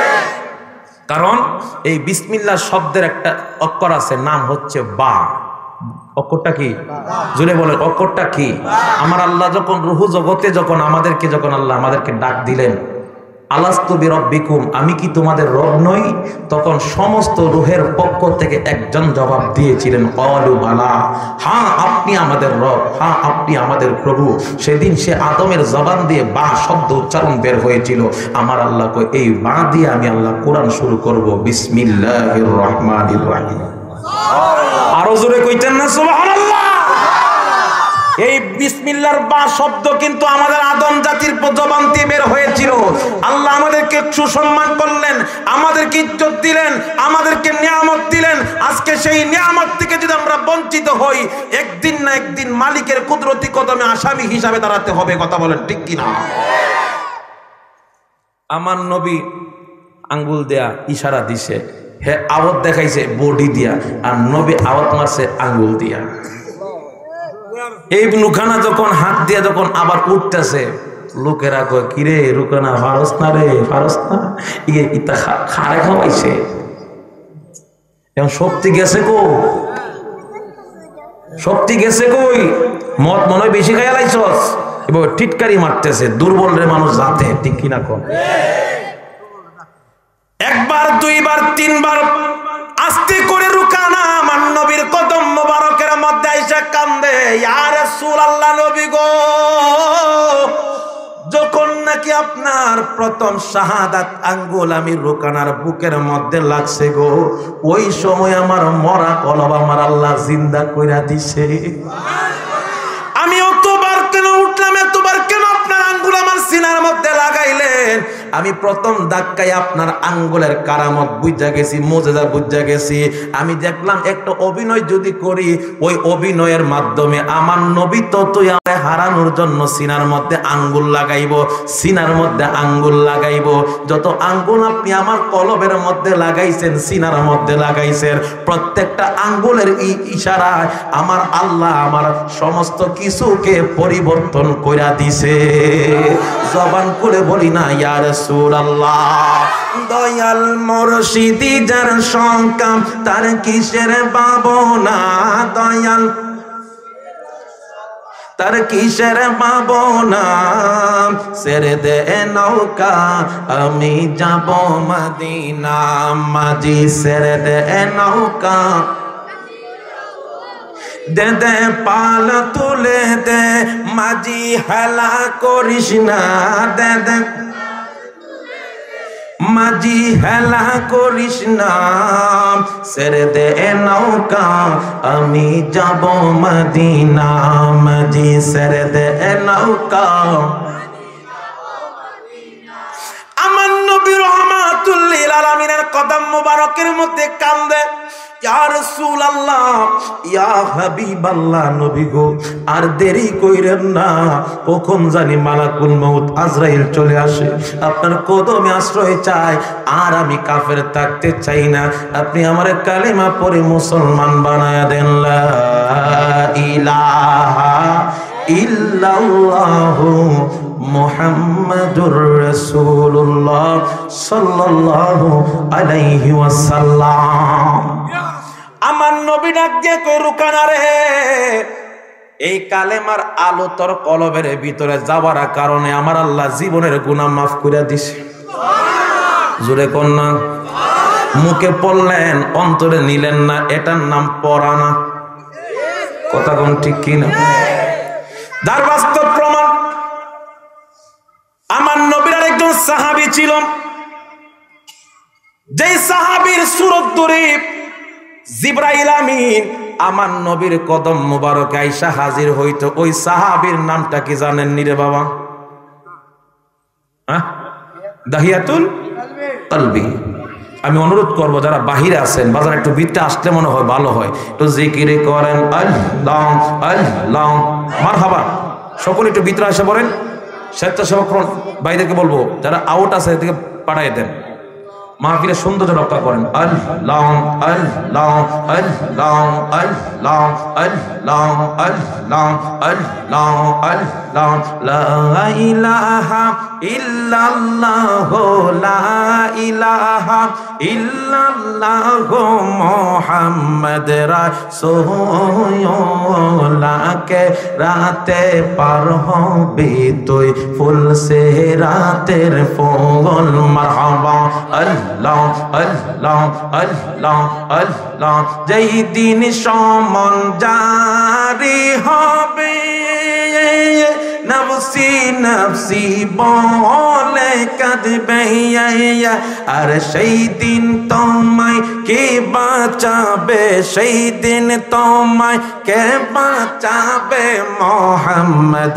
কারণ এই বিসমিল্লাহ শব্দের একটা অক্ষর আছে, নাম হচ্ছে বা। অক্ষরটা কি? জোরে বলেন, অক্ষরটা কি? আমার আল্লাহ যখন রুহু জগতে যখন আল্লাহ আমাদেরকে ডাক দিলেন, আলাস্তু বিরব্বিকুম, আমি কি তোমাদের রব নই? তখন সমস্ত রুহের পক্ষ থেকে একজন জবাব দিয়েছিলেন, ক্বালু বালা, হ্যাঁ আপনি আমাদের রব, হ্যাঁ আপনি আমাদের প্রভু। সেদিন সে আদমের জবান দিয়ে বা শব্দ উচ্চারণ বের হয়েছিল। আমার আল্লাহ কই, এই বা দিয়ে আমি আল্লাহ কোরআন শুরু করব, বিসমিল্লাহির রহমানির রহিম। আরো জোরে কইতেন না সুবহানাল্লাহ? এই বিসমিল্লাহর বা শব্দ কিন্তু আমাদের আদম জাতির জবান দিয়ে বের হয়েছিল। আল্লাহ আমাদেরকে সুসম্মান করলেন, আমাদেরকে ইজ্জত দিলেন, আমাদেরকে নিয়ামত দিলেন। আজকে সেই নিয়ামত থেকে যদি আমরা বঞ্চিত হই, একদিন না একদিন মালিকের কুদরতি কদমে আসামি হিসাবে দাঁড়াতে হবে। কথা বলেন ঠিক কিনা? আমার নবী আঙ্গুল দেয়া ইশারা দিছে, হে আওয়াজ দেখাইছে বডি দিয়া, আর নবী আওয়াজ মারছে আঙ্গুল দিয়া। এই লুকানা যখন হাত দিয়ে যখন আবার উঠতেছে, লোকেরা কয়, কিরে রুকানা ফারস না রে, ফারস না, ইতা খারে খাওয়াইছে, এখন শক্তি গেছে কো, শক্তি গেছে কই? মদ মনে হয় বেশি খাইয়া লাইছস, এবার টিটকারি মারতেছে, দুর্বল রে মানুষ জাতে, ঠিক কিনা কন? একবার, দুইবার, তিনবার আস্তে করে রুকানা আমার নবীর কদম মোবারকের মধ্যে আইসা কান্দে, ইয়া রাসূলুল্লাহ, নবী গো, যখন নাকি আপনার প্রথম শাহাদাত আঙ্গুল আমি রুকানার বুকের মধ্যে লাগছে গো, ওই সময় আমার মরা কলব আমার আল্লাহ জিন্দা কইরা দিছে। আমি অতবার কেন উঠলাম, এতবার কেন আপনার আঙ্গুল আমার সিনার মধ্যে লাগাইলেন? আমি প্রথম ধাক্কায় আপনার আঙ্গুলের কারামত বুঝা গেছি, মুজিজা বুঝা গেছি। আমি দেখলাম একটা অভিনয় যদি করি, ওই অভিনয়ের মাধ্যমে আমার নবী ততই আমাকে হারানোর জন্য সিনার মধ্যে আঙ্গুল লাগাইব, সিনার মধ্যে আঙ্গুল লাগাইব। যত আঙ্গুল আপনি আমার কলবের মধ্যে লাগাইছেন, সিনার মধ্যে লাগাইছেন, প্রত্যেকটা আঙ্গুলের ইশারায় আমার আল্লাহ আমার সমস্ত কিছুকে পরিবর্তন কইরা দিছে। জবান করে বলি না ইয়া রাসূলুল্লাহ। দয়াল মুর্শিদি যার সংকাম তার কিসের ভাবনা, দয়াল তার কিসের ভাবনা, ছেড়ে দে নৌকা আমি যাব মদিনা, মাঝি ছেড়ে দে নৌকা, দে দে পাল তুলে দে, মাঝি হেলা করিস না, দে দে মাঝি হেলা করিস না, ছেড়ে দে নৌকা আমি যাব মদিনা, মাঝি ছেড়ে দে নৌকা। আমার নবী রাহমাতুল লিল আলামিনের কদম মুবারকের মধ্যে কান্দে, ইয়া রাসূলুল্লাহ, ইয়া হাবিবাল্লাহ, নবী গো আর দেরি কইরেন না, কখন জানি মালাকুল মউত আজরাইল চলে আসে, আপনার কদমে আশ্রয় চাই, আর আমি কাফের থাকতে চাই না, আপনি আমার কালেমা পড়ে মুসলমান বানায়া দেন। লা ইলাহা ইল্লাল্লাহু মুহাম্মাদুর রাসূলুল্লাহ সাল্লাল্লাহু আলাইহি ওয়াসাল্লাম। আমার নবী ডাক দিয়ে কই, রুকানা রে, এই কালেমার আলো তোর কলবের ভিতরে যাওয়ার কারণে আমার আল্লাহ জীবনের গুনাহ মাফ করে দিছে। জোরে কোন না। মুখে পড়লেন, অন্তরে নিলেন না, এটার নাম পড়া না। কথা কোন ঠিক কিনা? যার বাস্তব প্রমাণ, আমার নবীর একজন সাহাবী ছিল, যেই সাহাবীর সুরত ধরে জিবরাইল আমিন আমার নবীর কদম মুবারক আইসা হাজির হইতো। ওই সাহাবীর নামটা কি জানেন নি রে বাবা? দাহিয়াতুল কলবি। আমি অনুরোধ করবো যারা বাহিরে আছেন, বাজার একটু ভিতরে আসলে মনে হয় ভালো হয়, একটু জিকির করেন আল্লাহ আল্লাহ মারহাবা। সকলে একটু ভিতরে এসে পড়েন। স্বেচ্ছাসেবক ভাইদেরকে বলবো যারা আউট আছে এদিকে পাঠাই দেন, মাহফিলের সৌন্দর্য রক্ষা করেন। আল্লাহ আল্লাহ আল্লাহ আল্লাহ আল্লাহ আল্লাহ আল্লাহ আল্লাহ, লা ইলাহা ইল্লাল্লাহ, লা ইলাহা ইল্লাল্লাহ, মুহাম্মদ রাসূলুল্লাহ। কে রাতে পার হবি তুই ফুল সে রাতের ফুল, মারহাবা আল্লাহ আল্লাহ আল্লাহ আল্লাহ। যেই দিন সমন জারি হবে, নফসি নফসি বলে কাঁদবে, আর সেই দিন তোমায় কে বাঁচাবে, সেই দিন তোমায় কে বাঁচাবে, মুহাম্মদ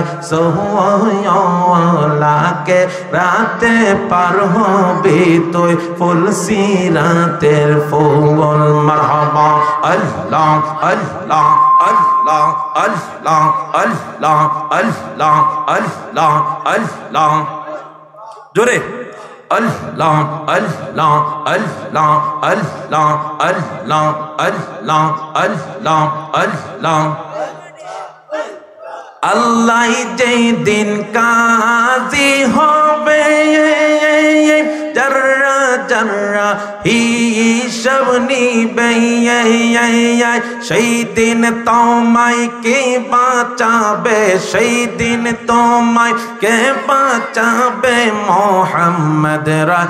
রাসূলুল্লাহ। কে রাতে পার হবি তুই ফুল সিরাতের ফুল, মারহাবা আল্লাহ আল্লাহ আল্লাহ আল্লাহ আল্লাহ আল্লাহ আল্লাহ আল্লাহ। জোরে আল্লাহ আল্লাহ আল্লাহ আল্লাহ আল্লাহ আল্লাহ আল্লাহ আল্লাহ। আল্লাহ যেই দিন কাজী হবে, জাররা জাররা হিসাব নিবে সেই দিন তোমায় কে বাঁচাবে, সেই দিন তোমায় কে বাঁচাবে মোহাম্মদ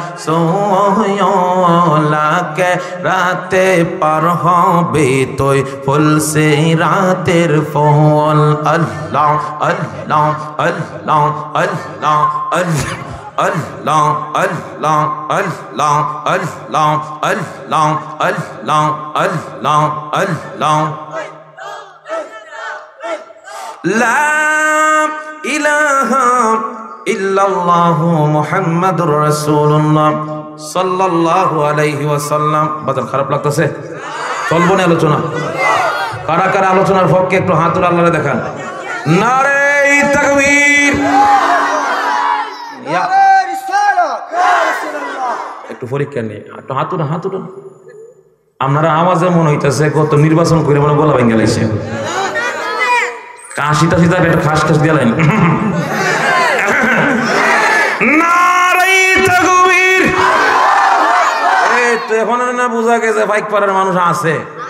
রাসূলকে রাতে পার হবে তুই ফুল সে রাতের ফল। আল্লাহ আল্লাহ আল্লাহ আল্লাহ আল্লাহ আল্লাহ আল্লাহ আল্লাহ আল্লাহ আল্লাহ আল্লাহ আল্লাহ লা ইলাহা ইল্লাল্লাহু মুহাম্মাদুর রাসূলুল্লাহ সাল্লাল্লাহু আলাইহি ওয়াসাল্লাম। বাজার খারাপ লাগতেছে? চলবো না আলোচনা? কারা কারা আলোচনার পক্ষে একটু হাত তুলে আল্লাহরে দেখান। নারে তাকবীর। একটু পরীক্ষা নিয়ে একটু হাত তুলে হাত তুলে। আপনারা আওয়াজে মনে হইতেছে কত নির্বাচন করে মনে গলা ভেঙে গেছে। কাশি টাশি তার একটা খাস খাস দিলেন। নারে তাকবীর। এই তো এখন না বোঝা গেছে বাইক পাড়ার মানুষ আছে।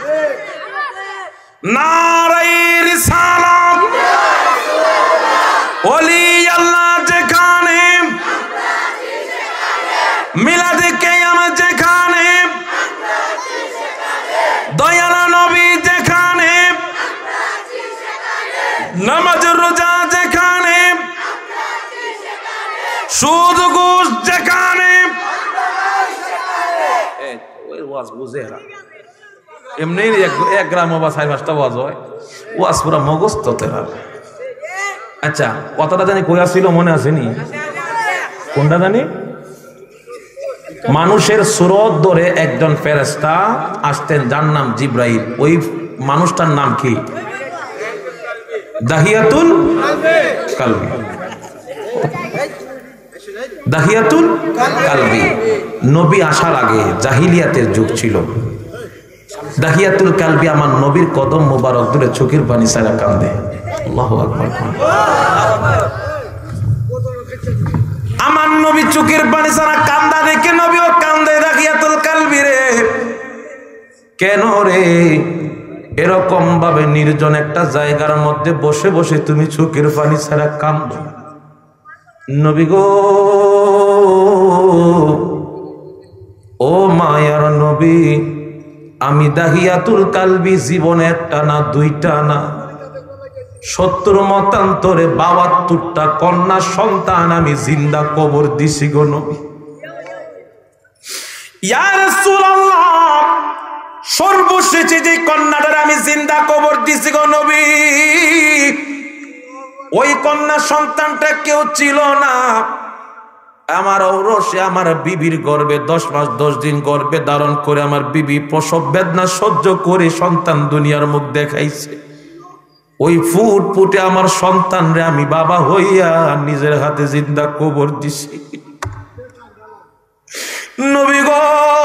নারে রিসালাত। ওলি আল্লাহ যেখানে, মিলাদে কিয়াম যেখানে, দয়াল নবী যেখানে, নামাজ রোজা যেখানে, সুদ ঘুষ যেখানে, ওই ওয়াজ বুঝে এরা এমনি এক গ্রাম বা 4-5টা ওয়াজ হয়, ওয়াজ পুরা মগজ তো তেরা। আচ্ছা কথাটা জানি কইয়া ছিল মনে আসেনি? কোনটা জানি? মানুষের সুরত ধরে একজন ফেরেশতা আসতেন যার নাম জিব্রাইল। ওই মানুষটার নাম কি? দাহিয়াতুল কালবি। দাহিয়াতুল কালবি। নবী আসার আগে জাহিলিয়াতের যুগ ছিল। দাহিয়াতুল কালবি আমার নবীর কদম মোবারক ধরে চোখের পানি ছাড়া কান্দে। আল্লাহু আকবার। আমার নবী চোখের পানি ছাড়া কান্দা দেখে নবীও কান্দে। দাহিয়াতুল কালবি রে, কেন রে এরকম ভাবে নির্জন একটা জায়গার মধ্যে বসে বসে তুমি চোখের পানি ছাড়া কান্দো? নবী গো, ও মায়ার নবী, আমি দাহিয়াতুল কালবি জীবনে একটা না দুইটা না 70 মতান্তরে 72টা কন্যা সন্তান আমি জিন্দা কবর দিছি গো নবী। ইয়া রাসূলুল্লাহ, সর্বশেষে যে কন্যাটার আমি জিন্দা কবর দিছি গো নবী, ওই কন্যা সন্তানটা কেউ ছিল না। আমার ঔরসে আমার বিবির গর্ভে 10 মাস 10 দিন গর্ভে ধারণ করে আমার বিবি প্রসব বেদনা সহ্য করে সন্তান দুনিয়ার মুখ দেখাইছে। ওই ফুটফুটে আমার সন্তান রে আমি বাবা হইয়া নিজের হাতে জিন্দা কবর দিছি। নবী গো,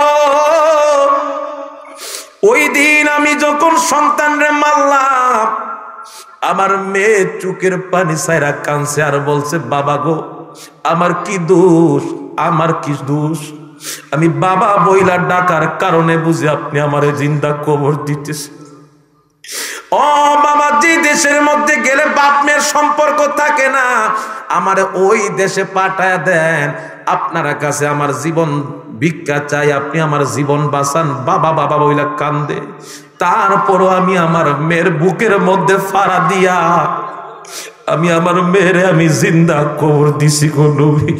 ওই দিন আমি যখন সন্তান রে মারলাম, আমার মেয়ে চোখের পানি ছাইরা কাঁদছে আর বলছে, বাবা গো আমার কি দোষ, আমার কি দোষ? আমি বাবা বইলা ডাকার কারণে বুঝি আপনি আমারে জিন্দা কবর দিতেছেন। ও বাবা, যে দেশের মধ্যে গেলে বাপ মেয়ের সম্পর্ক থাকে না, আমার ওই দেশে পাঠায় দেন। আপনার কাছে আমার জীবন ভিক্ষা চাই, আপনি আমার জীবন বাঁচান। বাবা বাবা বইলা কান্দে। তারপরও আমি আমার মেয়ের বুকের মধ্যে ফাড়া দিয়া আমি আমার মেয়েরে আমি জিন্দা কবর দিছি গো নবী।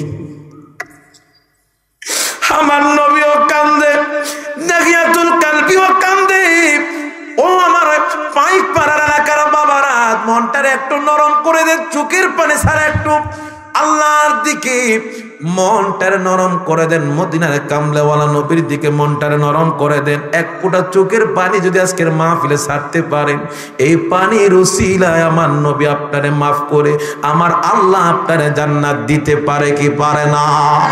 আমার নবীও কান্দে, দাহিয়াতুল কালবিও কান্দে। ও আমার পাইক পাড়ার এলাকার বাবারা, মনটারে একটু নরম করে দেন, চোখের পানি ছাড়া একটু আল্লাহর দিকে মনটারে নরম করে দেন। মদিনার কামলেওয়ালা নবীর দিকে মনটারে নরম করে দেন। এক ফোঁটা চোখের পানি যদি আজকের মাহফিলে ছাড়তে পারেন, এই পানির উসিলায় আমার নবী আপনারে মাফ করে আমার আল্লাহ আপনারে জান্নাত দিতে পারে কি পারে না?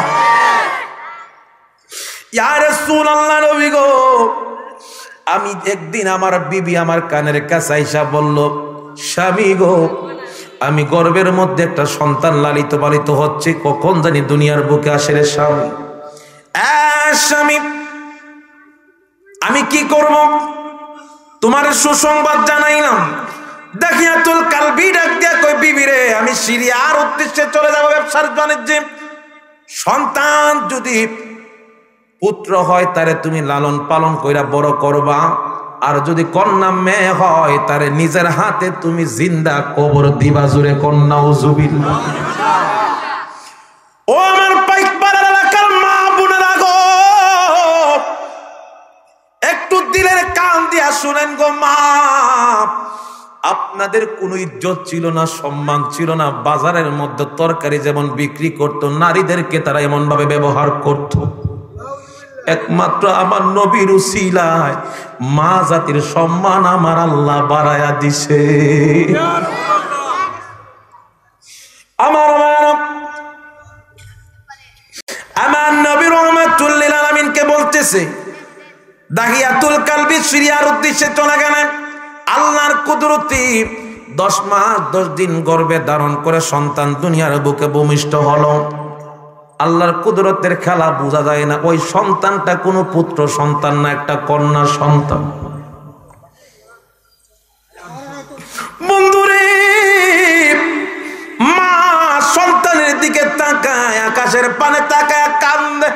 ইয়া রাসূলুল্লাহ, নবী গো, আমি একদিন আমার বিবি আমার কানের কাছে আইসা বলল, স্বামী গো, আমি গর্ভের মধ্যে একটা সন্তান লালিত পালিত হচ্ছে, কখন জানি দুনিয়ার বুকে আসে রে স্বামী। স্বামী, আমি কি করব? তোমার সুসংবাদ জানাইলাম। দাহিয়াতুল কালবি ডাক দিয়া কই, বিবি রে, আমি সিরিয়ার উদ্দেশ্যে চলে যাব ব্যবসার বাণিজ্যে। সন্তান যদি পুত্র হয় তারে তুমি লালন পালন কইরা বড় করবা, আর যদি কন্যা মেয়ে হয় তারে নিজের হাতে তুমি জিন্দা কবর দিবা। জুরে কন্যা উজুবিল্লাহ। ও আমার পাইকপাড়ার এলাকার মা বোনেরা গো, একটু দিলের কান দিয়া শুনেন গো মা। আপনাদের কোনো ইজ্জত ছিল না, সম্মান ছিল না। বাজারের মধ্যে তরকারি যেমন বিক্রি করত, নারীদেরকে তারা এমন ভাবে ব্যবহার করত। একমাত্র আমার নবীর উসিলায় মা জাতির সম্মান আমার আল্লাহ বাড়ায়া দিছে। আমার নবী রাহমাতুল লিল আলামিনকে বলতেছে, দাহিয়াতুল কালবি সিরিয়ার উদ্দেশ্যে চলে গেলেন। আল্লাহর কুদরতি 10 মাস 10 দিন গর্ভে ধারণ করে সন্তান দুনিয়ার বুকে ভূমিষ্ঠ হলো। আল্লাহর কুদরতের খেলা বোঝা যায় না। ওই সন্তানটা কোনো পুত্র সন্তান না, একটা কন্যা সন্তান। বন্ধুরে, মা সন্তানের দিকে তাকায়, আকাশের পানে তাকায় কান্দে।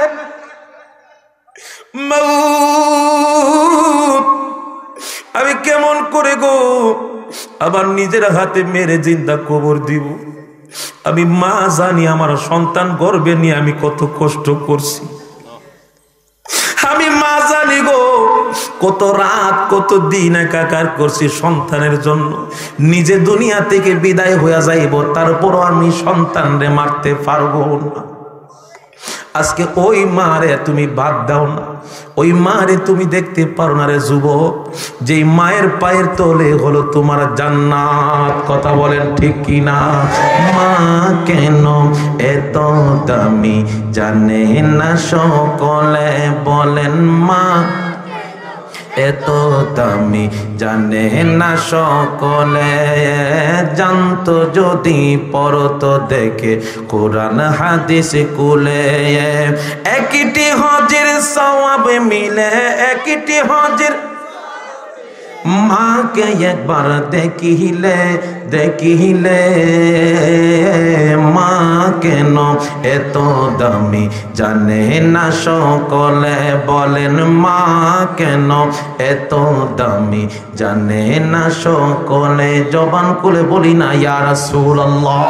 আমি কেমন করে গো আবার নিজের হাতে মেরে জিন্দা কবর দিব? আমি মা জানি আমার সন্তান গর্ভে নিয়ে আমি কত কষ্ট করছি। আমি মা জানি গো কত রাত কত দিন একাকার করছি সন্তানের জন্য। নিজে দুনিয়া থেকে বিদায় হয়ে যাইব, তারপরও আমি সন্তানরে মারতে পারবো না। আজকে ওই মারে তুমি বাদ দাও না, ওই মারে তুমি দেখতে পারো না রে যুবক, যে মায়ের পায়ের তলে হলো তোমার জান্নাত। কথা বলেন ঠিক কি না? মা কেন এত দামি জানে না সকলে, বলেন মা এত দামি জানে না সকলে। জানতো যদি পড়তো দেখে কোরআন হাদিস কুলে। একটি হজের সওয়াব মিলে, একটি হজের। মাকে একবার দেখিলে দেখিলে, মা কেন এত দামি জানে না সকলে, বলেন মা কেন এত দামি জানে না সকলে। জবান খুলে বলি না ইয়া রাসূলুল্লাহ।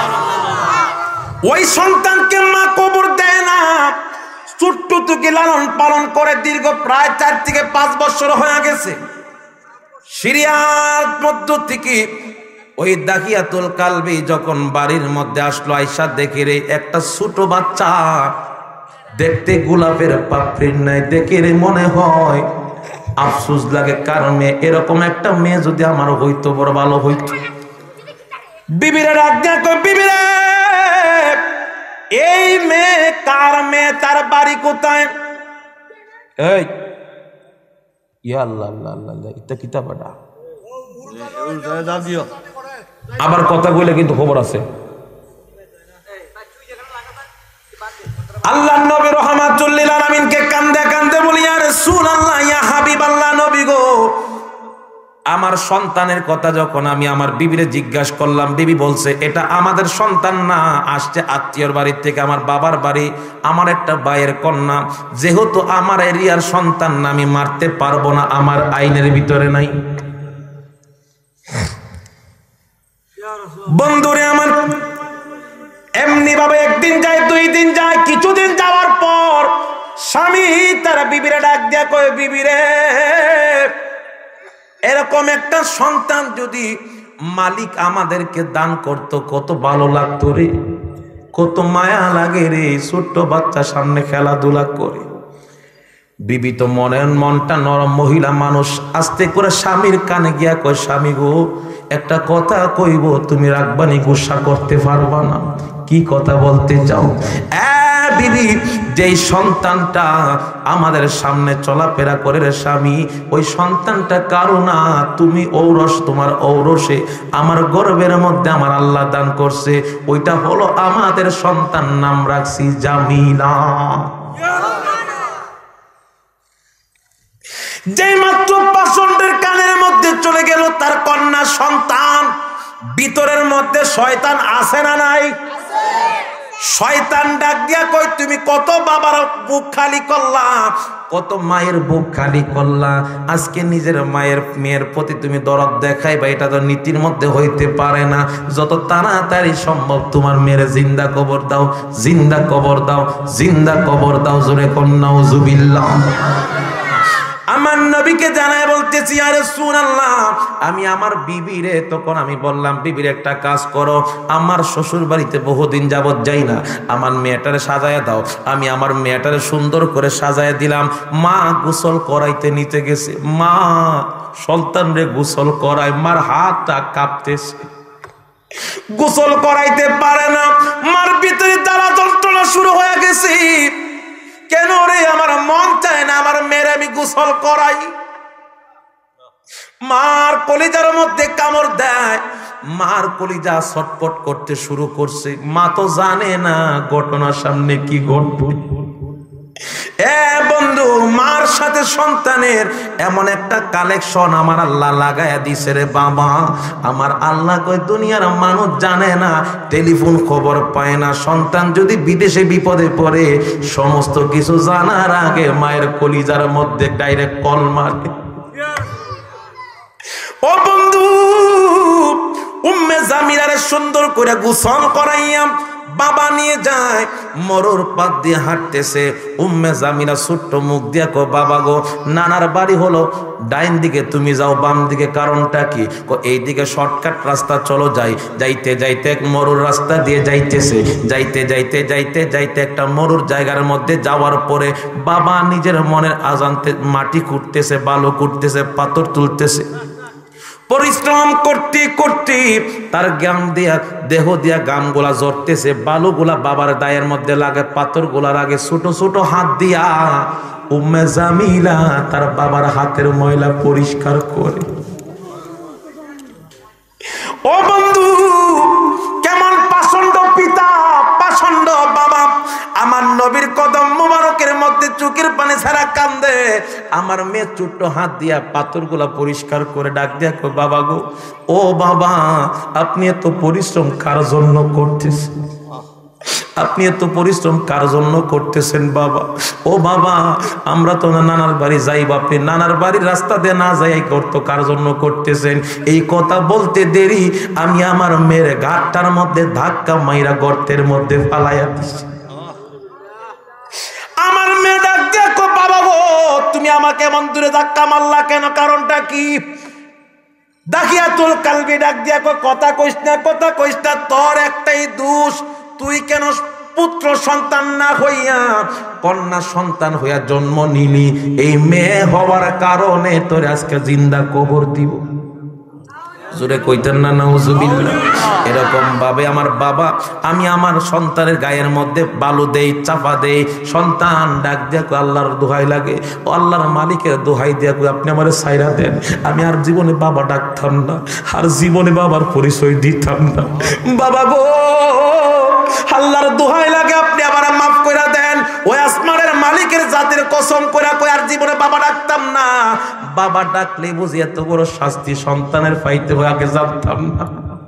ওই সন্তানকে মা কবর দেয় না, ছোট্ট থেকে লালন পালন করে দীর্ঘ প্রায় 4 থেকে 5 বছর হয়ে গেছে। সিরিয়ার মধ্য থেকে ওই দাহিয়াতুল কালবি যখন বাড়ির মধ্যে আসলো, আয়েশা দেখে রে একটা ছোট বাচ্চা, দেখতে গোলাপের পাপড়ির নাই, দেখে রে মনে হয় আফসোস লাগে, কারণ এরকম একটা মেয়ে যদি আমার হইতো বড় ভালো হইতো। বিবিরা ডাক দিয়া কই, বিবিরা এই মেয়ে কার মেয়ে, তার বাড়ি কোথায়? এই ইয়া আল্লাহ আল্লাহ আল্লাহ, এটা কিতাবটা আবার কথা কইলে কিন্তু খবর আছে। আল্লাহর নবী রাহমাতুল লিল আলামিনকে কান্দে কান্দে বলি, ইয়া রাসূলুল্লাহ, ইয়া হাবিবাল্লাহ, নবী গো, আমার সন্তানের কথা যখন আমি আমার বিবিরে জিজ্ঞাসা করলাম, বিবি বলছে এটা আমাদের সন্তান না, আসছে আত্মীয়র বাড়ি থেকে, আমার বাবার বাড়ি, আমার একটা ভাইয়ের কন্যা। যেহেতু আমার এরিয়ার সন্তান না, আমি মারতে পারবো না, আমার আইনের ভিতরে নাই। বন্ধুরে আমার, এমনি ভাবে একদিন যায়, 2 দিন যায়, কিছুদিন যাওয়ার পর স্বামী তারা বিবিরে ডাক দিয়া কয়, বিবিরে এরকম একটা সন্তান যদি মালিক আমাদেরকে দান করত কত ভালো লাগতো রে, কত মায়া লাগে রে, ছোট্ট বাচ্চা সামনে খেলাধুলা করে। বিবি তো মনটা নরম মহিলা মানুষ, আস্তে করে স্বামীর কানে গিয়া কয়, স্বামী গো একটা কথা কইব, তুমি রাখবানি, গুসা করতে পারবা না। কি কথা বলতে চাও? বিবি, যেই সন্তানটা আমাদের সামনে চলাফেরা করে রে স্বামী, ওই সন্তানটা কারো না, তুমি ঔরস, তোমার ঔরসে আমার গর্ভের মধ্যে আমার আল্লাহ দান করছে, ওইটা হলো আমাদের সন্তান, নাম রাখছি জামিলা। যেই মাত্র পাষণ্ডের কানের মধ্যে চলে গেল তার কন্যা সন্তান, ভিতরের মধ্যে শয়তান আছে না নাই? শয়তান ডাক দিয়া কই, তুমি কত বাবার বুক খালি করলা, কত মায়ের বুক খালি করলা, আজকে নিজের মায়ের মেয়ের প্রতি তুমি দরদ দেখাইবা, এটা তো নীতির মধ্যে হইতে পারে না। যত তাড়াতাড়ি সম্ভব তোমার মেয়ের জিন্দা কবর দাও, জিন্দা কবর দাও, জিন্দা কবর দাও। জোরে কন্যা উযুবিল্লাহ। আমার নবীকে জানায় বলতেছি, ইয়া রাসূলুল্লাহ, আমি আমার বিবিরে, তখন আমি বললাম, বিবির একটা কাজ করো, আমার শ্বশুর বাড়িতে বহুদিন যাবত যাই না, আমার মেয়েটারে সাজায় দাও। আমি আমার মেয়েটারে সুন্দর করে সাজায় দিলাম। মা গোসল করাইতে নিতে গেছে, মা সন্তানরে গোসল করায়, মার হাতটা কাঁপতেছে, গোসল করাইতে পারে না, মার ভিতরে জ্বালা যন্ত্রণা শুরু হয়ে গেছে। কেন রে, আমার মন চায় না আমার মেয়ের আমি গোসল করাই। মার কলিজার মধ্যে কামড় দেয়, মার কলিজা ছটফট করতে শুরু করছে। মা তো জানে না ঘটনার সামনে কি ঘটবে। বন্ধু, মার সাথে সন্তানের এমন একটা কালেকশন আমার আল্লাহ লাগাইয়া দিছে রে বাবা। আমার আল্লাহ কই, দুনিয়ার মানুষ জানে না, টেলিফোন খবর পায় না, সন্তান যদি বিদেশে বিপদে পড়ে সমস্ত কিছু জানার আগে মায়ের কলিজার মধ্যে ডাইরেক্ট কল মারে। ও বন্ধু, উম্মে জামিলারে সুন্দর করে গোসল করাইয়া বাবা নিয়ে যায়, মরুর পাত দিয়ে হাঁটতেছে। উম্মে জামিলা ছোট্ট মুখ দিয়া কো, বাবা গো, নানার বাড়ি হলো ডাইন দিকে, তুমি যাও বাম দিকে, কারণটা কি? এই দিকে শর্টকাট রাস্তা, চলো যাই। যাইতে যাইতে মরুর রাস্তা দিয়ে যাইতেছে, যাইতে যাইতে যাইতে যাইতে একটা মরুর জায়গার মধ্যে যাওয়ার পরে বাবা নিজের মনের আজান্তে মাটি কুটতেছে, বালু কুটতেছে, পাথর তুলতেছে। পরিশ্রম করতে করতে তার গাম দিয়া, দেহ দিয়া গামগুলা জড়তেছে, বালুগুলা বাবার দায়ের মধ্যে লাগে, পাথরগুলার আগে ছোট ছোট হাত দিয়া উম্মে জামিলা তার বাবার হাতের ময়লা পরিষ্কার করে। ও বন্ধু, কেমন পাষণ্ড পিতা, পাষণ্ড বাবা। আমার নবীর কদম মুবারকের মধ্যে চোখের পানি ছাড়া কান্দে। আমার মেয়ে ছোট্ট হাত দিয়া পাথরগুলা পরিষ্কার করে ডাক দিয়া কো, বাবা গো, ও বাবা, আপনি এত পরিশ্রম কার জন্য করতেছেন? আপনি এত পরিশ্রম কার জন্য করতেছেন বাবা? ও বাবা, আমরা তো নানার বাড়ি যাইব, আপনি নানার বাড়ির রাস্তা দিয়ে না যাই করতো, কার জন্য করতেছেন? এই কথা বলতে দেরি আমি আমার মেয়ের ঘাটটার মধ্যে ধাক্কা মাইরা গর্তের মধ্যে ফালাইয়া দিছি। আমার মেয়ে ডাক দিয়া কো, বাবা গো, তুমি আমাকে এমন দূরে ধাক্কা মারলা কেন? কারণটা কি? দাখিয়াতুল কালবি ডাক দিয়া কো, কথা কইস না, কথা কইস না, তোর একটাই দোষ, তুই কেন পুত্র সন্তান না হইয়া কন্যা সন্তান হইয়া জন্ম নিলি? এই মেয়ে হওয়ার কারণে তোর আজকে জিন্দা কবর দিব। জোরে কইতেন না নাউজুবিল্লাহ। এরকম ভাবে আমার বাবা, আমি আমার সন্তানের গায়ের মধ্যে বালু দেই, চাপা দেই, সন্তান ডাক দিয়া আল্লাহর দোহাই লাগে, ও আল্লাহর মালিকের দোহাই দিয়া আপনি আমারে ছাইরা দেন, আমি আর জীবনে বাবা ডাকতাম না, আর জীবনে বাবার পরিচয় দিতাম না। বাবা গো, আল্লাহর দোহাই লাগে, আপনি আমার মাফ করে দেন, ওই আসমানের মালিকের জাতের কসম করে কই আর জীবনে বাবা ডাকতাম না। বাবা ডাকলে বুঝি এত বড় শাস্তি সন্তানের পাইতে হয়, আগে জানতাম না।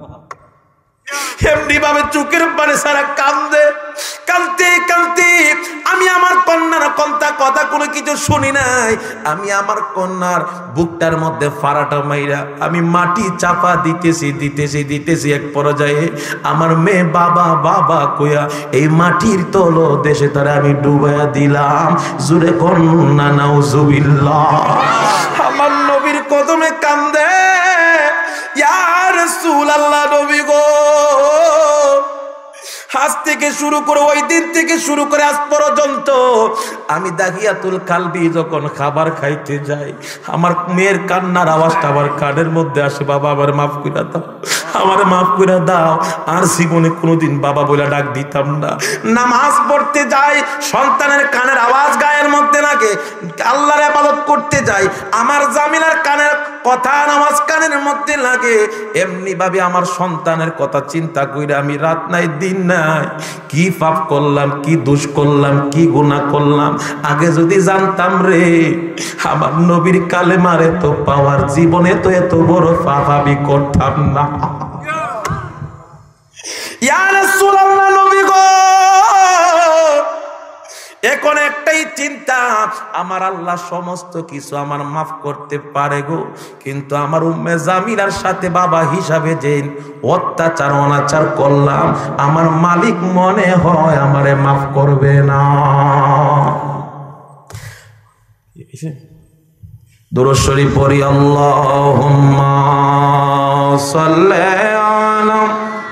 এমনি ভাবে চোখের পানি সারা কান্দে, কান্দতে কান্দতে আমি আমার কন্যার কথা কোনো কিছু শুনি নাই। আমি আমার কন্যার বুকটার মধ্যে ফাড়াটা মাইরা আমি মাটি চাপা দিতেছি দিতেছি দিতেছি, এক পর্যায়ে আমার মেয়ে বাবা বাবা কইয়া এই মাটির তলো দেশে তারা আমি ডুবাইয়া দিলাম। জুরে কন্যা নাউজুবিল্লাহ। আমার নবীর কদমে কান্দে, ইয়া রাসূলুল্লাহ, নবী গো, আজ থেকে শুরু করে, ওই দিন থেকে শুরু করে আজ পর্যন্ত আমি দাখিয়াতুল কালবি যখন খাবার খাইতে যাই, আমার মেয়ের কান্নার আওয়াজটা আমার কানের মধ্যে আসে, বাবা আমার মাফ করে দাও, আমার মাফ করে দাও। আর জীবনে কোনোদিন বাবা বলে ডাক দিতাম না। নামাজ পড়তে যাই, সন্তানের কানের আওয়াজ গায়ের মধ্যে লাগে, আল্লাহর ইবাদত করতে যাই, আমার জামিলার কানের কথা নামাজ কানের মধ্যে লাগে, এমনি ভাবে আমার সন্তানের কথা চিন্তা কইরা আমি রাত নাই দিন নাই কি পাপ করলাম, কি দোষ করলাম, কি গুনাহ করলাম। আগে যদি জানতাম রে আমার নবীর কালেমার এত পাওয়ার, জীবনে তো এত বড় পাপ আমি করতাম না। ইয়া রাসূলুল্লাহ, নবী গো, এখন একটাই চিন্তা, আমার আল্লাহ সমস্ত কিছু আমার মাফ করতে পারে গো, কিন্তু আমার উম্মে জামিলার সাথে বাবা হিসাবে যে অত্যাচার অনাচার করলাম, আমার মালিক মনে হয় আমারে মাফ করবে না। দুরূদ শরীফ পড়ি, আল্লাহুম্মা সাল্লি আলা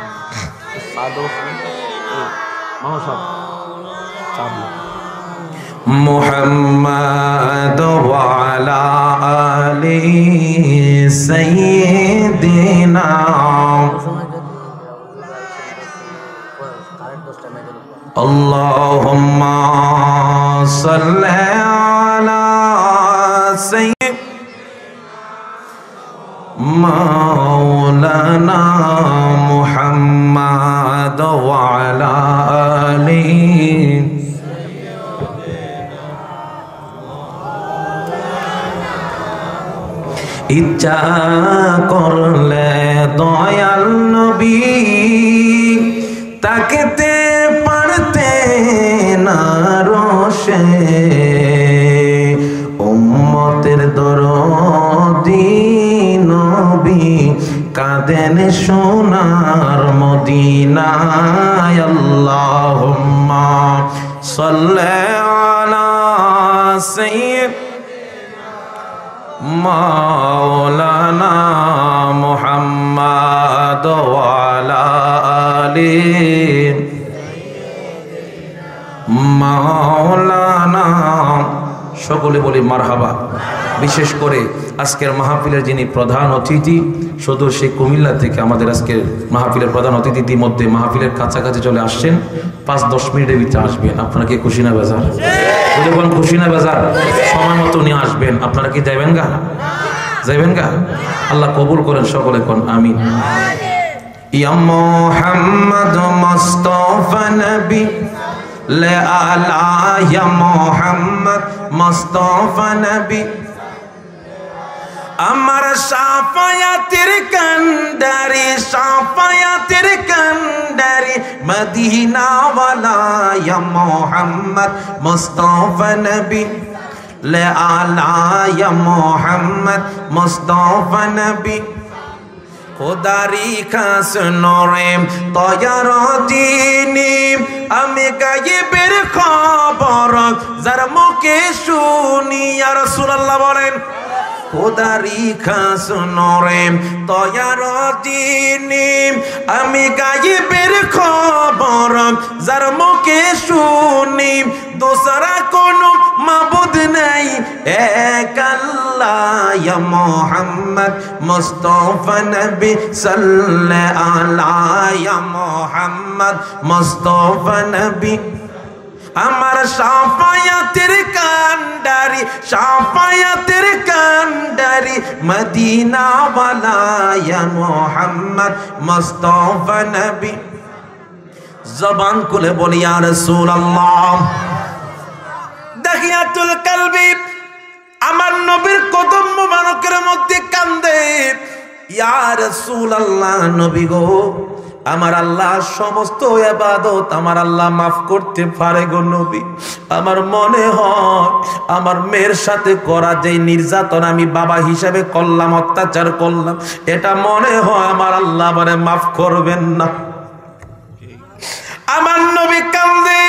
মুহাম্মাদ ওয়া আলা আলি সাইয়্যিদিনা আল্লাহুম্মা সাল্লি আলা সাইয়্যিদিনা মাওলানা মুহাম্মাদ ওয়া আলা আলিহি ইচ্ছা করলে দয়াল নবী তাকেতে পারতে না রোশে, উম্মতের দরদি নবী কাঁদেন সোনার মদিনায়। আল্লাহুম্মা সাল্লি আলা সাইয়্যিদিনা মাওলানা মুহাম্মাদ ওয়া আলা আলিহি মাওলানা। সকলে বলি মারহাবা। বিশেষ করে আজকের মাহফিলের যিনি প্রধান অতিথি, শুধু সেই কুমিল্লা থেকে আমাদের আজকের মাহফিলের প্রধান অতিথি ইতিমধ্যে মাহফিলের কাছাকাছি চলে আসছেন, 5-10 মিনিটের ভিতরে আসবেন। আপনারা কি খুশি না বেজার? যখন খুশি না বেজার, সময় মতো নিয়ে আসবেন। আপনারা কি যাইবেন গা? যাইবেন গা? আল্লাহ কবুল করেন, সকলে কোন আমিন। ইয়া মুহাম্মদ মুস্তাফা নবী লে আলা, ইয়া মুহাম্মদ মুস্তাফা নবী আমার শাফায়াতের কান্ডারি, শাফায়াতের কান্ডারি মদিনা ওয়ালা, ইয়া মুহাম্মদ মুস্তাফা নবী লে আলা, ইয়া মুহাম্মদ মুস্তাফা নবী খোদারি খাস নরে তয়ার দিনি, আমি গায়েবের খবর যার মুখে শুনি। ইয়া রাসূলুল্লাহ বলেন, খোদারি খাস নরে তয়ার দিনি, আমি গায়েবের খবর যার মুখে শুনি। দোসরা কোনো মাবুদ নাই, এক আল্লাহ। ইয়া মুহাম্মদ মুস্তাফা নবী সাল্লি আলা, ইয়া মুহাম্মদ মুস্তাফা নবী আমার শাফায়াতের কান্ডারি, শাফায়াতের কান্ডারি মদিনা ওয়ালা, ইয়া মুহাম্মদ মুস্তাফা নবী। জবান খুলে বলি ইয়া রাসূলুল্লাহ। দাহিয়াতুল কলবি আমার নবীর কদম মুবারকের মধ্যে কান্দে, ইয়া রাসূলুল্লাহ, নবী গো, আমার আল্লাহ সমস্ত ইবাদত আমার আল্লাহ মাফ করতে পারে গো নবী। আমার মনে হয় আমার মেয়ের সাথে করা যে নির্যাতন আমি বাবা হিসাবে করলাম, অত্যাচার করলাম, এটা মনে হয় আমার আল্লাহ আমারে মাফ করবেন না। আমার নবী কান্দে,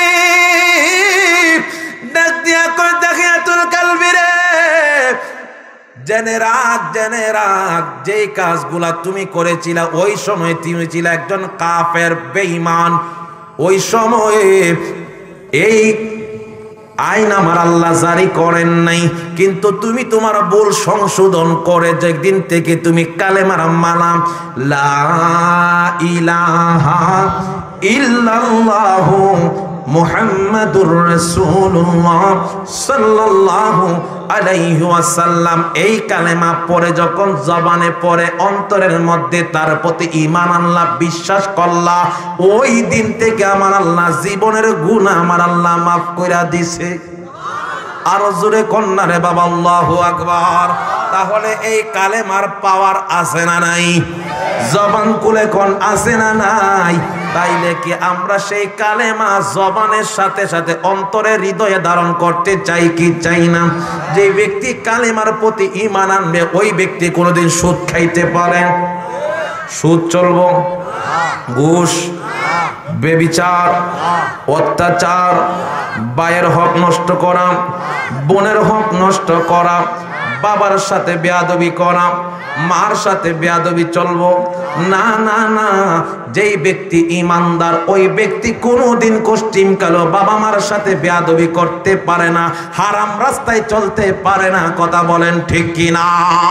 ডাক দিয়া কই, দাখিয়াতুল কলবি রে, জেনে রাখ, জেনে রাখ, যেই কাজগুলা তুমি করেছিলা ওই সময় তুমি ছিল একজন কাফের বেঈমান। ওই সময়ে এই আইন আমার আল্লাহ জারি করেন নাই, কিন্তু তুমি তোমার ভুল সংশোধন করে যেদিন থেকে তুমি কালেমার মালাম লা ইলাহা ইল্লাল্লাহু মুহাম্মাদুর রাসূলুল্লাহ সাল্লাল্লাহু আলাইহি ওয়াসাল্লাম এই কালেমা পড়ে যখন জবানে পড়ে অন্তরের মধ্যে তার প্রতি ঈমান আনলা, বিশ্বাস করলা, ওই দিন থেকে আমার আল্লাহ জীবনের গুনাহ আমার আল্লাহ মাফ কইরা দিছে। আর জোরে কন্যা রে বাবা, আল্লাহু আকবার। তাহলে এই কালেমার পাওয়ার আছে না নাই? জবান খুলে কোন আছে না নাই? তাইলে কি আমরা সেই কালেমা জবানের সাথে সাথে অন্তরে হৃদয়ে ধারণ করতে চাই কি চাই না? যে ব্যক্তি কালেমার প্রতি ঈমান আনবে ওই ব্যক্তি কোনোদিন সুদ খাইতে পারে? সুদ চলবো? ঘুষ, বেবিচার, অত্যাচার, ভাইয়ের হক নষ্ট করা, বোনের হক নষ্ট করা, বাবার সাথে বেয়াদবি করা, মার সাথে বেয়াদবি চলবো না? না না, যেই ব্যক্তি ইমানদার ওই ব্যক্তি কোনোদিন কষ্টিম কালো বাবা মার সাথে বেয়াদবি করতে পারে না, হারাম রাস্তায় চলতে পারে না। কথা বলেন ঠিক কিনা?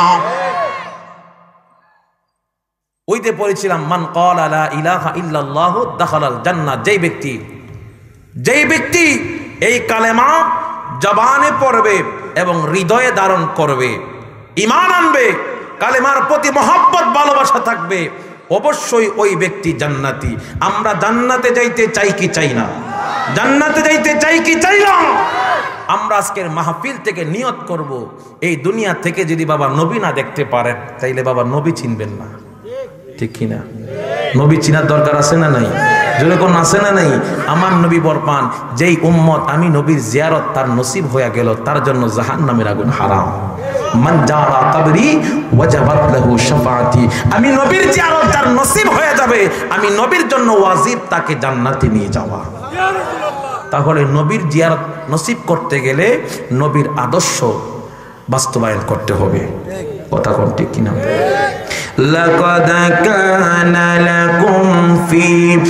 ওইতে পড়েছিলাম মান ক্বালা লা ইলাহা ইল্লাল্লাহু দাখালাল জান্নাহ। যেই ব্যক্তি এই কালেমা জবানে পড়বে এবং হৃদয়ে ধারণ করবে, ঈমান আনবে, কালেমার প্রতি মহব্বত ভালোবাসা থাকবে, অবশ্যই ওই ব্যক্তি জান্নাতি। আমরা জান্নাতে যাইতে চাই কি চাই না? জান্নাতে যাইতে চাই কি চাই না? আমরা আজকের মাহফিল থেকে নিয়ত করব, এই দুনিয়া থেকে যদি বাবা নবী না দেখতে পারেন তাইলে বাবা নবী চিনবেন না। ঠিক কিনা? নবী চিনার দরকার আছে না নাই? যেরকম আছে না নাই? আমার নবী বলপান, যেই উম্মত আমি নবীর জিয়ারত তার নসিব হয়ে গেল তার জন্য জাহান্নামের আগুন হারাম। মান জারা কবরি ওয়াজাবাত লাহু শাফাআতি। আমি নবীর জিয়ারত তার নসিব হয়ে যাবে, আমি নবীর জন্য ওয়াজিব তাকে জান্নাতে নিয়ে যাওয়া। তাহলে নবীর জিয়ারত নসিব করতে গেলে নবীর আদর্শ বাস্তবায়ন করতে হবে। কথা কোন ঠিক কিনা? লাকাদ কানা লাকুম ফি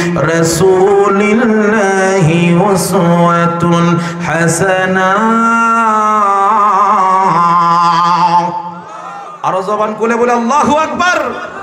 রাসূলিল্লাহি উসওয়াতুন হাসানাহ। আরো জবান খুলে বলে আল্লাহু আকবার।